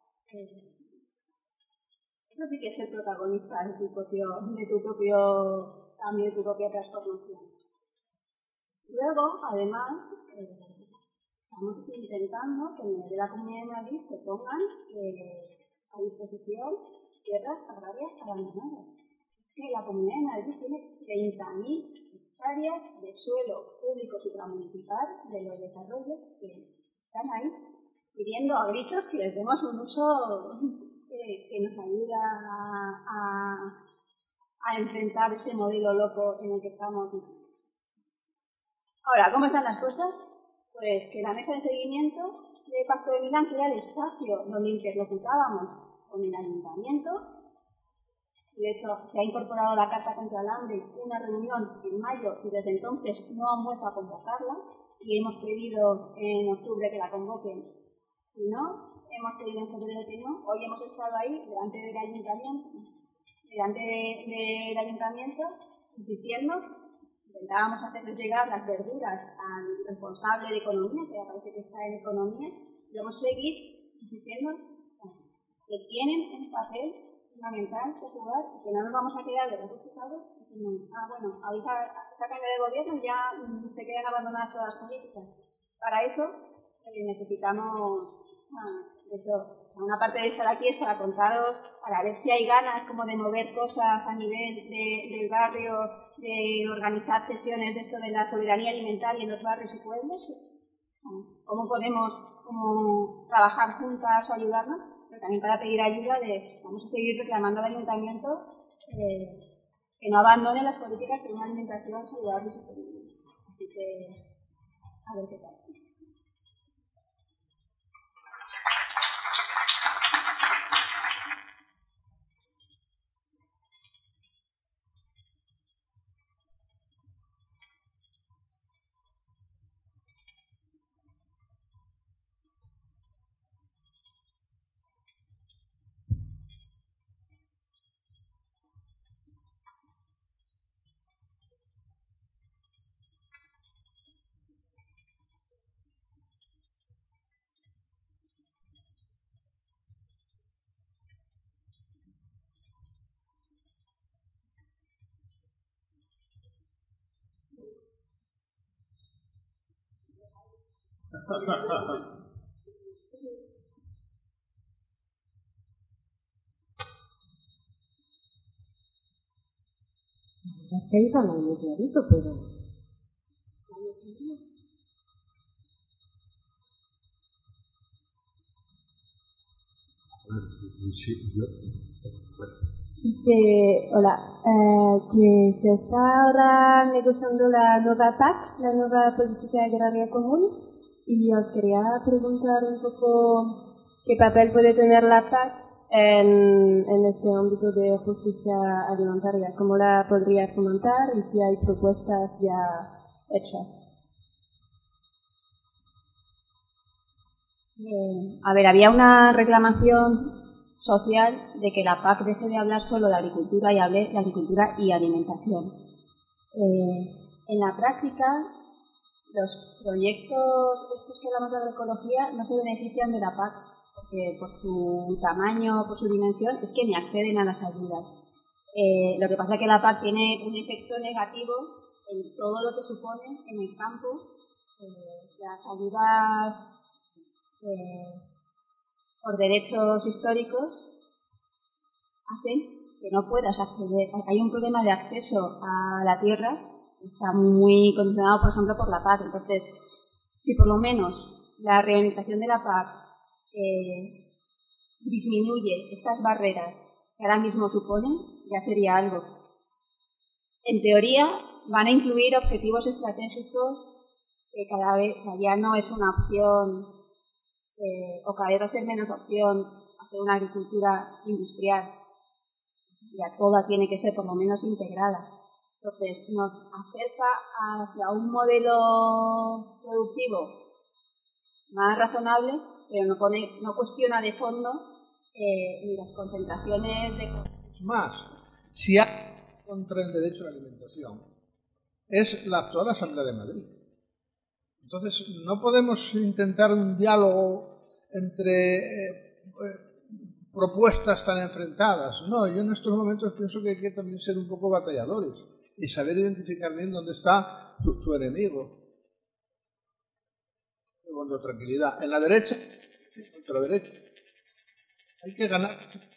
Eso sí que es el protagonista de tu propio cambio, de tu propia transformación. Luego, además, estamos intentando que en el de la Comunidad de Madrid se pongan a disposición tierras agrarias abandonadas. Es que la Comunidad de Madrid tiene 30.000 hectáreas de suelo público supramunicipal de los desarrollos que están ahí pidiendo a gritos que les demos un uso que nos ayuda a enfrentar este modelo loco en el que estamos. Ahora, ¿cómo están las cosas? Pues que la mesa de seguimiento del Pacto de Milán, que era el espacio donde interlocutábamos con el ayuntamiento, De hecho, se ha incorporado la Carta contra el Hambre, una reunión en mayo, y desde entonces no han vuelto a convocarla, y hemos pedido en octubre que la convoquen. Y no, hemos pedido en febrero que no. Hoy hemos estado ahí, delante del ayuntamiento, insistiendo. Intentábamos hacerles llegar las verduras al responsable de economía, que parece que está en economía, y vamos a seguir insistiendo que tienen un papel fundamental que jugar y que no nos vamos a quedar de los resultados diciendo, bueno, esa cambio de gobierno ya se quedan abandonadas todas las políticas. Para eso necesitamos, de hecho, una parte de estar aquí es para contaros, para ver si hay ganas como de mover cosas a nivel del barrio, de organizar sesiones de esto de la soberanía alimentaria en los barrios y pueblos. ¿Cómo podemos trabajar juntas o ayudarnos? Pero también para pedir ayuda vamos a seguir reclamando al ayuntamiento que no abandone las políticas de una alimentación saludable y sostenible. Así que, a ver qué tal. Es que ellos hablan muy clarito, pero... Hola, que se está ahora negociando la nueva PAC, la nueva Política Agraria Común, y os quería preguntar un poco qué papel puede tener la PAC en este ámbito de justicia alimentaria, cómo la podría fomentar y si hay propuestas ya hechas. A ver, había una reclamación social de que la PAC deje de hablar solo de agricultura y hable de agricultura y alimentación. En la práctica, los proyectos estos que hablamos de agroecología no se benefician de la PAC, porque por su tamaño, por su dimensión, es que ni acceden a las ayudas. Lo que pasa es que la PAC tiene un efecto negativo en todo lo que supone en el campo. Las ayudas por derechos históricos hacen que no puedas acceder. Hay un problema de acceso a la tierra que está muy condicionado, por ejemplo, por la PAC. Entonces, si por lo menos la reorientación de la PAC disminuye estas barreras que ahora mismo suponen, ya sería algo. En teoría, van a incluir objetivos estratégicos que cada vez ya no es una opción, o cada vez va a ser menos opción hacer una agricultura industrial. Ya toda tiene que ser por lo menos integrada. Entonces, nos acerca hacia un modelo productivo más razonable, pero no cuestiona de fondo ni las concentraciones de... Más, si hay contra el derecho a la alimentación, es la actual Asamblea de Madrid. Entonces, no podemos intentar un diálogo entre propuestas tan enfrentadas. No, yo en estos momentos pienso que hay que también ser un poco batalladores y saber identificar bien dónde está tu enemigo. Con tranquilidad. En la derecha, contra la derecha. Hay que ganar.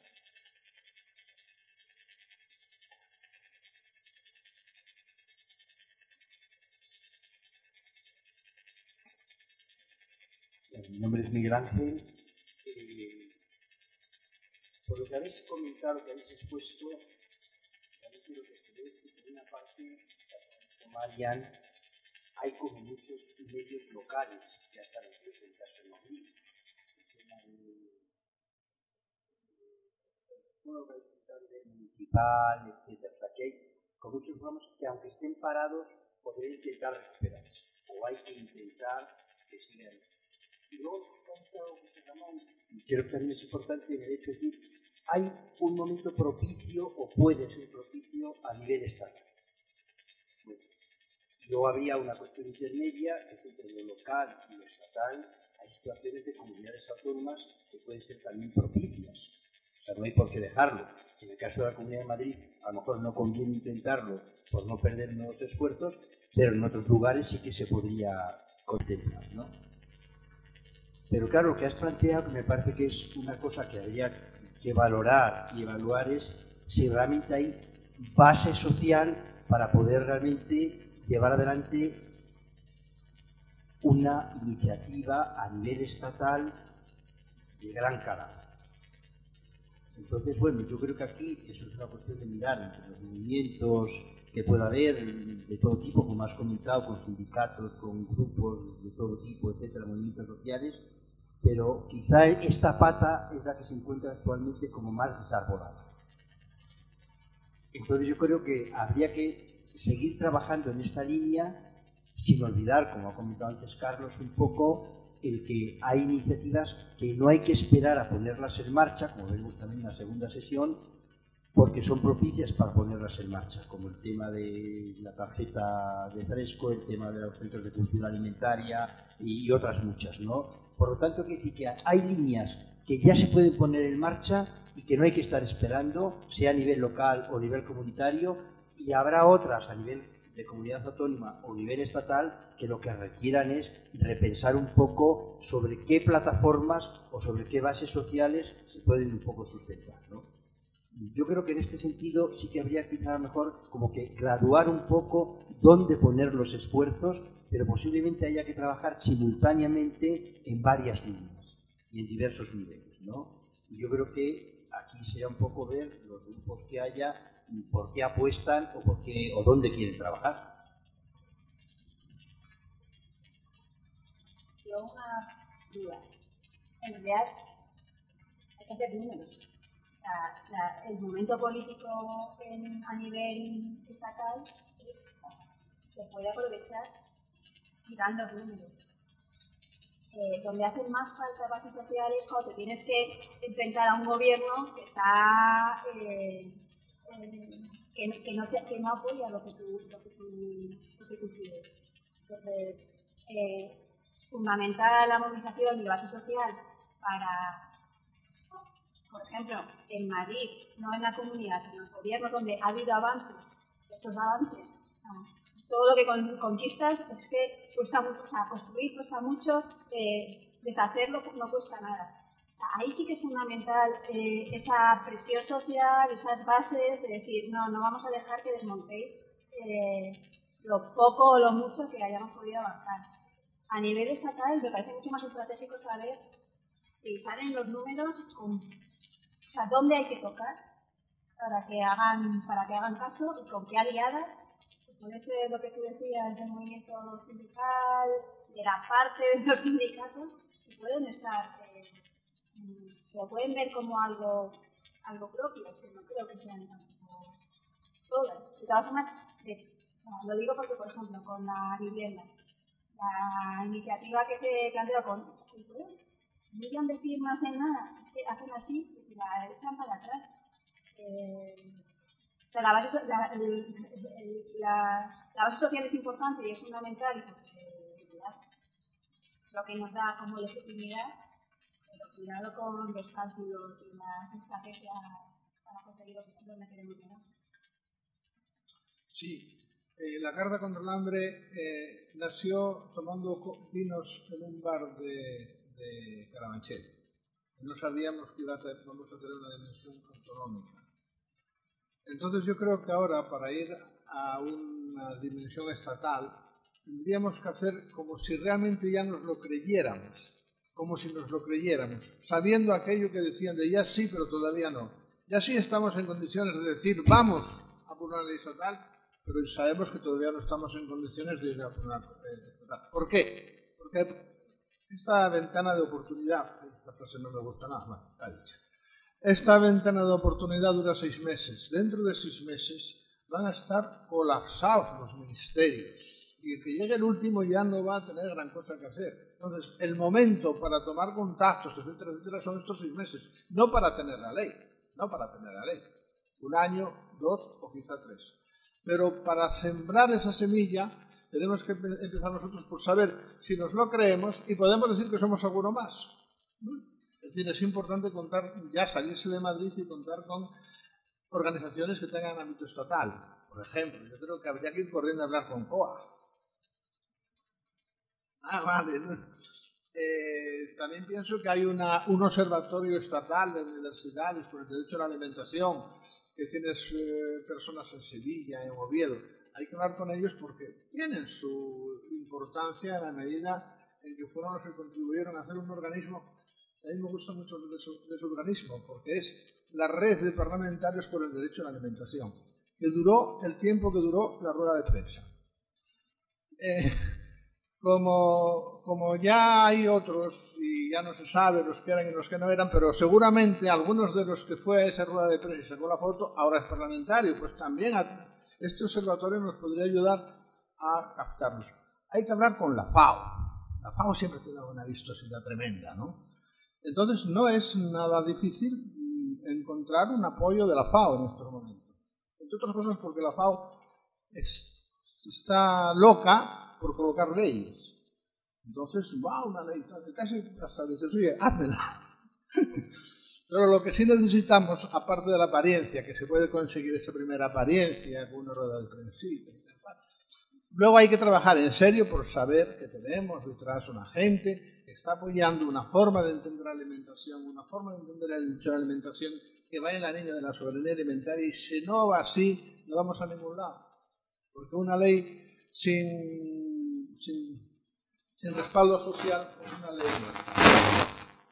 Mi nombre es Miguel Ángel. Por lo que habéis comentado, que habéis expuesto, también quiero que creéis que por una parte, como Marian, hay como muchos medios locales que hasta incluso en gastronomía, todo lo que hay a nivel municipal, etcétera. O sea, que hay con muchos programas que, aunque estén parados, podrían intentar recuperarse. O hay que intentar que sigan. Y luego, José Ramón, creo que también es importante en el hecho de decir, hay un momento propicio, o puede ser propicio, a nivel estatal. Bueno, luego habría una cuestión intermedia, que es entre lo local y lo estatal. Hay situaciones de comunidades autónomas que pueden ser también propicias. O sea, no hay por qué dejarlo. En el caso de la Comunidad de Madrid, a lo mejor no conviene intentarlo por no perder nuevos esfuerzos, pero en otros lugares sí que se podría contemplar, ¿no? Pero claro, lo que has planteado, que me parece que es una cosa que habría que valorar y evaluar, es si realmente hay base social para poder realmente llevar adelante una iniciativa a nivel estatal de gran calado. Entonces, bueno, yo creo que aquí eso es una cuestión de mirar entre los movimientos que pueda haber de todo tipo, como has comentado, con sindicatos, con grupos de todo tipo, etcétera, movimientos sociales, pero quizá esta pata es la que se encuentra actualmente como más desarbolada. Entonces yo creo que habría que seguir trabajando en esta línea, sin olvidar, como ha comentado antes Carlos, un poco el que hay iniciativas que no hay que esperar a ponerlas en marcha, como vemos también en la segunda sesión, porque son propicias para ponerlas en marcha, como el tema de la tarjeta de fresco, el tema de los centros de cultura alimentaria y otras muchas, ¿no? Por lo tanto, quiere decir que hay líneas que ya se pueden poner en marcha y que no hay que estar esperando, sea a nivel local o a nivel comunitario, y habrá otras a nivel de comunidad autónoma o nivel estatal que lo que requieran es repensar un poco sobre qué plataformas o sobre qué bases sociales se pueden un poco sustentar, ¿no? Yo creo que en este sentido sí que habría quizá mejor como que graduar un poco dónde poner los esfuerzos, pero posiblemente haya que trabajar simultáneamente en varias líneas y en diversos niveles, ¿no? Y yo creo que aquí sería un poco ver los grupos que haya, por qué apuestan o dónde quieren trabajar. Yo una duda. En realidad hay que hacer números. El momento político a nivel estatal se puede aprovechar si dan los números. Donde hacen más falta bases sociales cuando te tienes que enfrentar a un gobierno que está que no apoya lo que tú quieres. Entonces, fundamental la movilización y la base social para, por ejemplo, en Madrid, no en la comunidad, en los gobiernos donde ha habido avances, esos avances, todo lo que conquistas es que cuesta mucho, o sea, construir cuesta mucho, deshacerlo no cuesta nada. O sea, ahí sí que es fundamental esa presión social, esas bases de decir, no vamos a dejar que desmontéis lo poco o lo mucho que hayamos podido avanzar. A nivel estatal me parece mucho más estratégico saber si salen los números, o sea, dónde hay que tocar para que hagan caso y con qué aliadas. Puede ser lo que tú decías del movimiento sindical, de la parte de los sindicatos, que pueden estar, lo pueden ver como algo propio, que no creo que sean tampoco todas. De todas formas, lo digo porque, por ejemplo, con la vivienda, la iniciativa que se planteó con un millón de firmas en nada, es que hacen así y la echan para atrás. La base social es importante y es fundamental porque lo que nos da como legitimidad, pero cuidado con los cálculos y las estrategias para conseguir donde queremos llegar. Sí, la Carta contra el Hambre nació tomando vinos en un bar de Carabanchel. No sabíamos que íbamos a tener una dimensión autonómica. Entonces yo creo que ahora, para ir a una dimensión estatal, tendríamos que hacer como si realmente ya nos lo creyéramos, sabiendo aquello que decían de ya sí, pero todavía no. Ya sí estamos en condiciones de decir vamos a por una ley estatal, pero sabemos que todavía no estamos en condiciones de ir a por una ley estatal. ¿Por qué? Porque esta ventana de oportunidad, esta frase no me gusta nada, bueno, está dicha. Esta ventana de oportunidad dura 6 meses. Dentro de 6 meses van a estar colapsados los ministerios. Y el que llegue el último ya no va a tener gran cosa que hacer. Entonces, el momento para tomar contactos, etcétera, etcétera, son estos 6 meses. No para tener la ley. No para tener la ley. 1 año, 2 o quizá 3. Pero para sembrar esa semilla tenemos que empezar nosotros por saber si nos lo creemos y podemos decir que somos alguno más. Es decir, es importante contar, ya salirse de Madrid y contar con organizaciones que tengan ámbito estatal. Por ejemplo, yo creo que habría que ir corriendo a hablar con COA. Vale. También pienso que hay un observatorio estatal de universidades por el derecho a la alimentación, que tienes personas en Sevilla, en Oviedo. Hay que hablar con ellos porque tienen su importancia en la medida en que fueron los que contribuyeron a hacer un organismo. A mí me gusta mucho de su organismo porque es la red de parlamentarios por el derecho a la alimentación, que duró el tiempo que duró la rueda de prensa. Como ya hay otros y ya no se sabe los que eran y los que no eran, pero seguramente algunos de los que fue a esa rueda de prensa y sacó la foto ahora es parlamentario, pues también este observatorio nos podría ayudar a captarlos. Hay que hablar con la FAO. La FAO siempre te da una vistosidad tremenda, ¿no? Entonces no es nada difícil encontrar un apoyo de la FAO en estos momentos. Entre otras cosas porque la FAO está loca por colocar leyes. Entonces, va una ley, casi hasta dices, oye, házmela. Pero lo que sí necesitamos, aparte de la apariencia, que se puede conseguir esa primera apariencia con una rueda de prensa, luego hay que trabajar en serio por saber que tenemos detrás una gente que está apoyando una forma de entender la alimentación, una forma de entender el derecho a la alimentación que va en la línea de la soberanía alimentaria, y si no va así, no vamos a ningún lado. Porque una ley sin respaldo social es una ley nueva.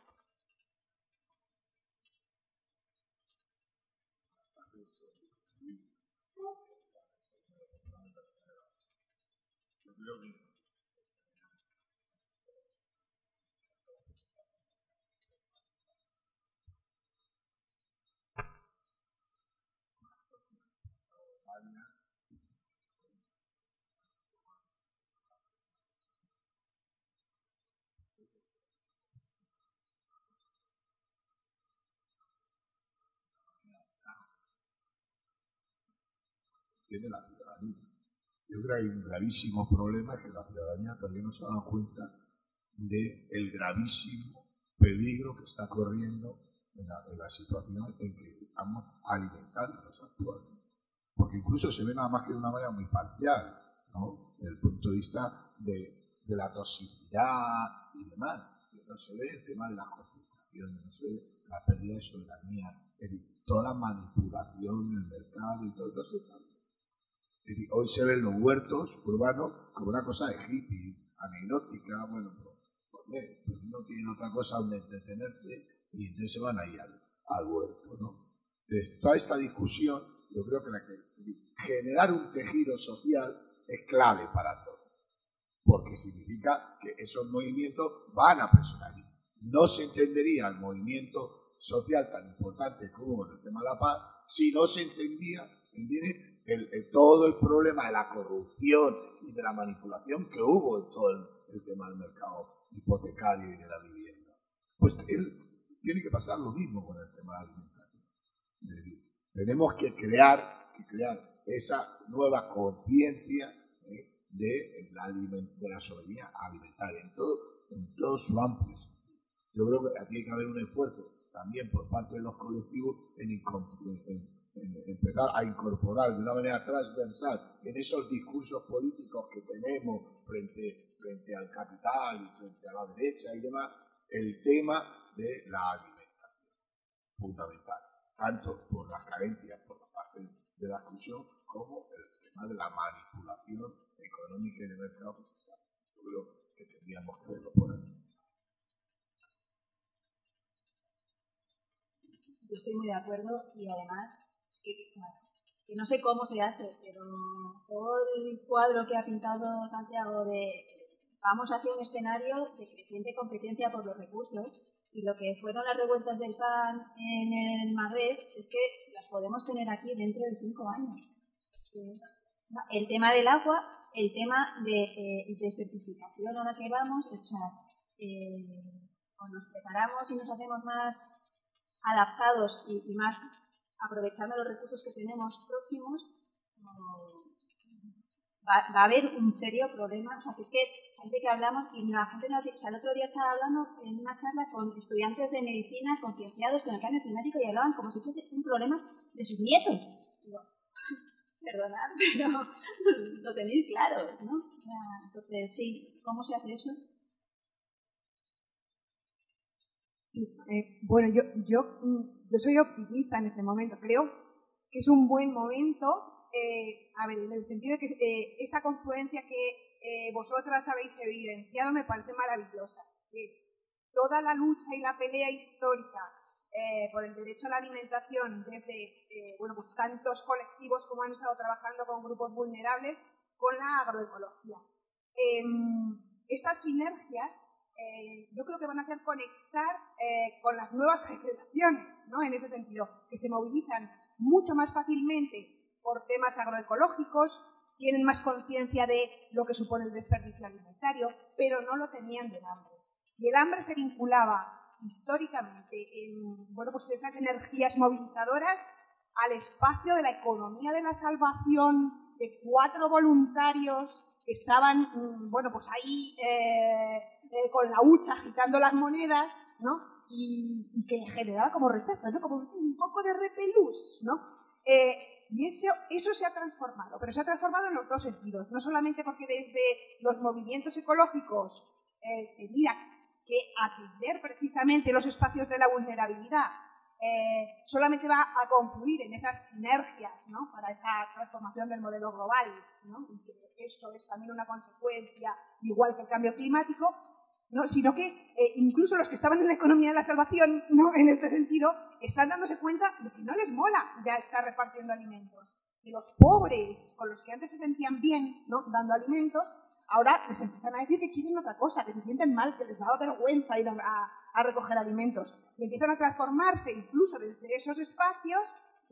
Tiene la ciudadanía. Yo creo que hay un gravísimo problema que la ciudadanía todavía no se ha dado cuenta del gravísimo peligro que está corriendo en la situación en que estamos alimentándonos actualmente. Porque incluso se ve nada más que de una manera muy parcial, ¿no? Desde el punto de vista de la toxicidad y demás. No se ve el tema de la concentración, no se ve la pérdida de soberanía, toda la manipulación del mercado y todo eso está. Es decir, hoy se ven los huertos urbanos como una cosa de hippie, anecdótica, bueno, pues no tienen otra cosa donde entretenerse y entonces se van ahí al huerto, ¿no? Entonces, toda esta discusión, yo creo que generar un tejido social es clave para todo, porque significa que esos movimientos van a presionar. No se entendería el movimiento social tan importante como el tema de la paz si no se entendía, ¿entiendes? Todo el problema de la corrupción y de la manipulación que hubo en todo el tema del mercado hipotecario y de la vivienda. Pues tiene que pasar lo mismo con el tema de la alimentación. Tenemos que crear esa nueva conciencia de la soberanía alimentaria en todo su amplio sentido. Yo creo que aquí hay que haber un esfuerzo también por parte de los colectivos en empezar a incorporar de una manera transversal en esos discursos políticos que tenemos frente al capital y frente a la derecha y demás, el tema de la alimentación, fundamental, tanto por las carencias por la parte de la exclusión como el tema de la manipulación económica y de mercado que se sabe. Yo creo que tendríamos que verlo por ahí. Yo estoy muy de acuerdo y además que no sé cómo se hace, pero todo el cuadro que ha pintado Santiago de vamos hacia un escenario de creciente competencia por los recursos, Y lo que fueron las revueltas del pan en el Magreb es que las podemos tener aquí dentro de 5 años. El tema del agua, el tema de certificación a la que vamos, o sea, o nos preparamos y nos hacemos más adaptados y más aprovechando los recursos que tenemos próximos, va a haber un serio problema. O sea, que es que gente que hablamos y la gente nos dice, o sea, el otro día estaba hablando en una charla con estudiantes de medicina concienciados con el cambio climático y hablaban como si fuese un problema de sus nietos. Digo, perdonad, pero lo tenéis claro, ¿no? O sea, entonces, sí, ¿cómo se hace eso? Sí, bueno, yo soy optimista en este momento. Creo que es un buen momento, a ver, en el sentido de que esta confluencia que vosotras habéis evidenciado me parece maravillosa. Es toda la lucha y la pelea histórica por el derecho a la alimentación desde bueno, pues tantos colectivos como han estado trabajando con grupos vulnerables con la agroecología. Estas sinergias yo creo que van a hacer conectar con las nuevas generaciones, ¿no? En ese sentido, que se movilizan mucho más fácilmente por temas agroecológicos, tienen más conciencia de lo que supone el desperdicio alimentario, pero no lo tenían del hambre. Y el hambre se vinculaba históricamente en bueno, pues esas energías movilizadoras al espacio de la economía de la salvación, de 4 voluntarios que estaban bueno, pues ahí con la hucha agitando las monedas, ¿no? Y que generaba como rechazo, ¿no? Como un poco de repelús, ¿no? Y eso se ha transformado, pero se ha transformado en los dos sentidos, no solamente porque desde los movimientos ecológicos se mira que atender precisamente los espacios de la vulnerabilidad solamente va a concluir en esas sinergias, ¿no? Para esa transformación del modelo global, ¿no? Y que eso es también una consecuencia, igual que el cambio climático, ¿no? Sino que incluso los que estaban en la economía de la salvación, ¿no? En este sentido, están dándose cuenta de que no les mola ya estar repartiendo alimentos. Y los pobres, con los que antes se sentían bien, ¿no? Dando alimentos, ahora les empiezan a decir que quieren otra cosa, que se sienten mal, que les da vergüenza ir a recoger alimentos. Y empiezan a transformarse incluso desde esos espacios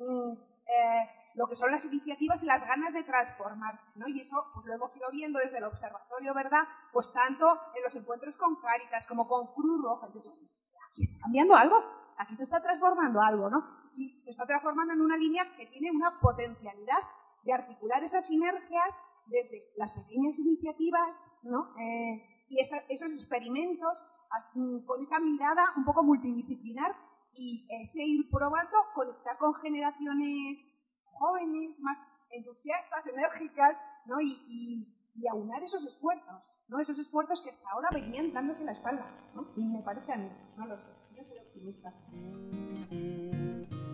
lo que son las iniciativas y las ganas de transformarse, ¿no? Y eso pues, lo hemos ido viendo desde el observatorio, ¿verdad? Pues tanto en los encuentros con Cáritas como con Cruz Roja. Entonces, aquí está cambiando algo, aquí se está transformando algo, ¿no? Y se está transformando en una línea que tiene una potencialidad de articular esas sinergias desde las pequeñas iniciativas, ¿no? Y esos experimentos con esa mirada un poco multidisciplinar y ese ir probando, conectar con generaciones jóvenes, más entusiastas, enérgicas, ¿no? Y aunar esos esfuerzos, ¿no? Esos esfuerzos que hasta ahora venían dándose la espalda, ¿no? Y me parece a mí, no lo sé, yo soy optimista.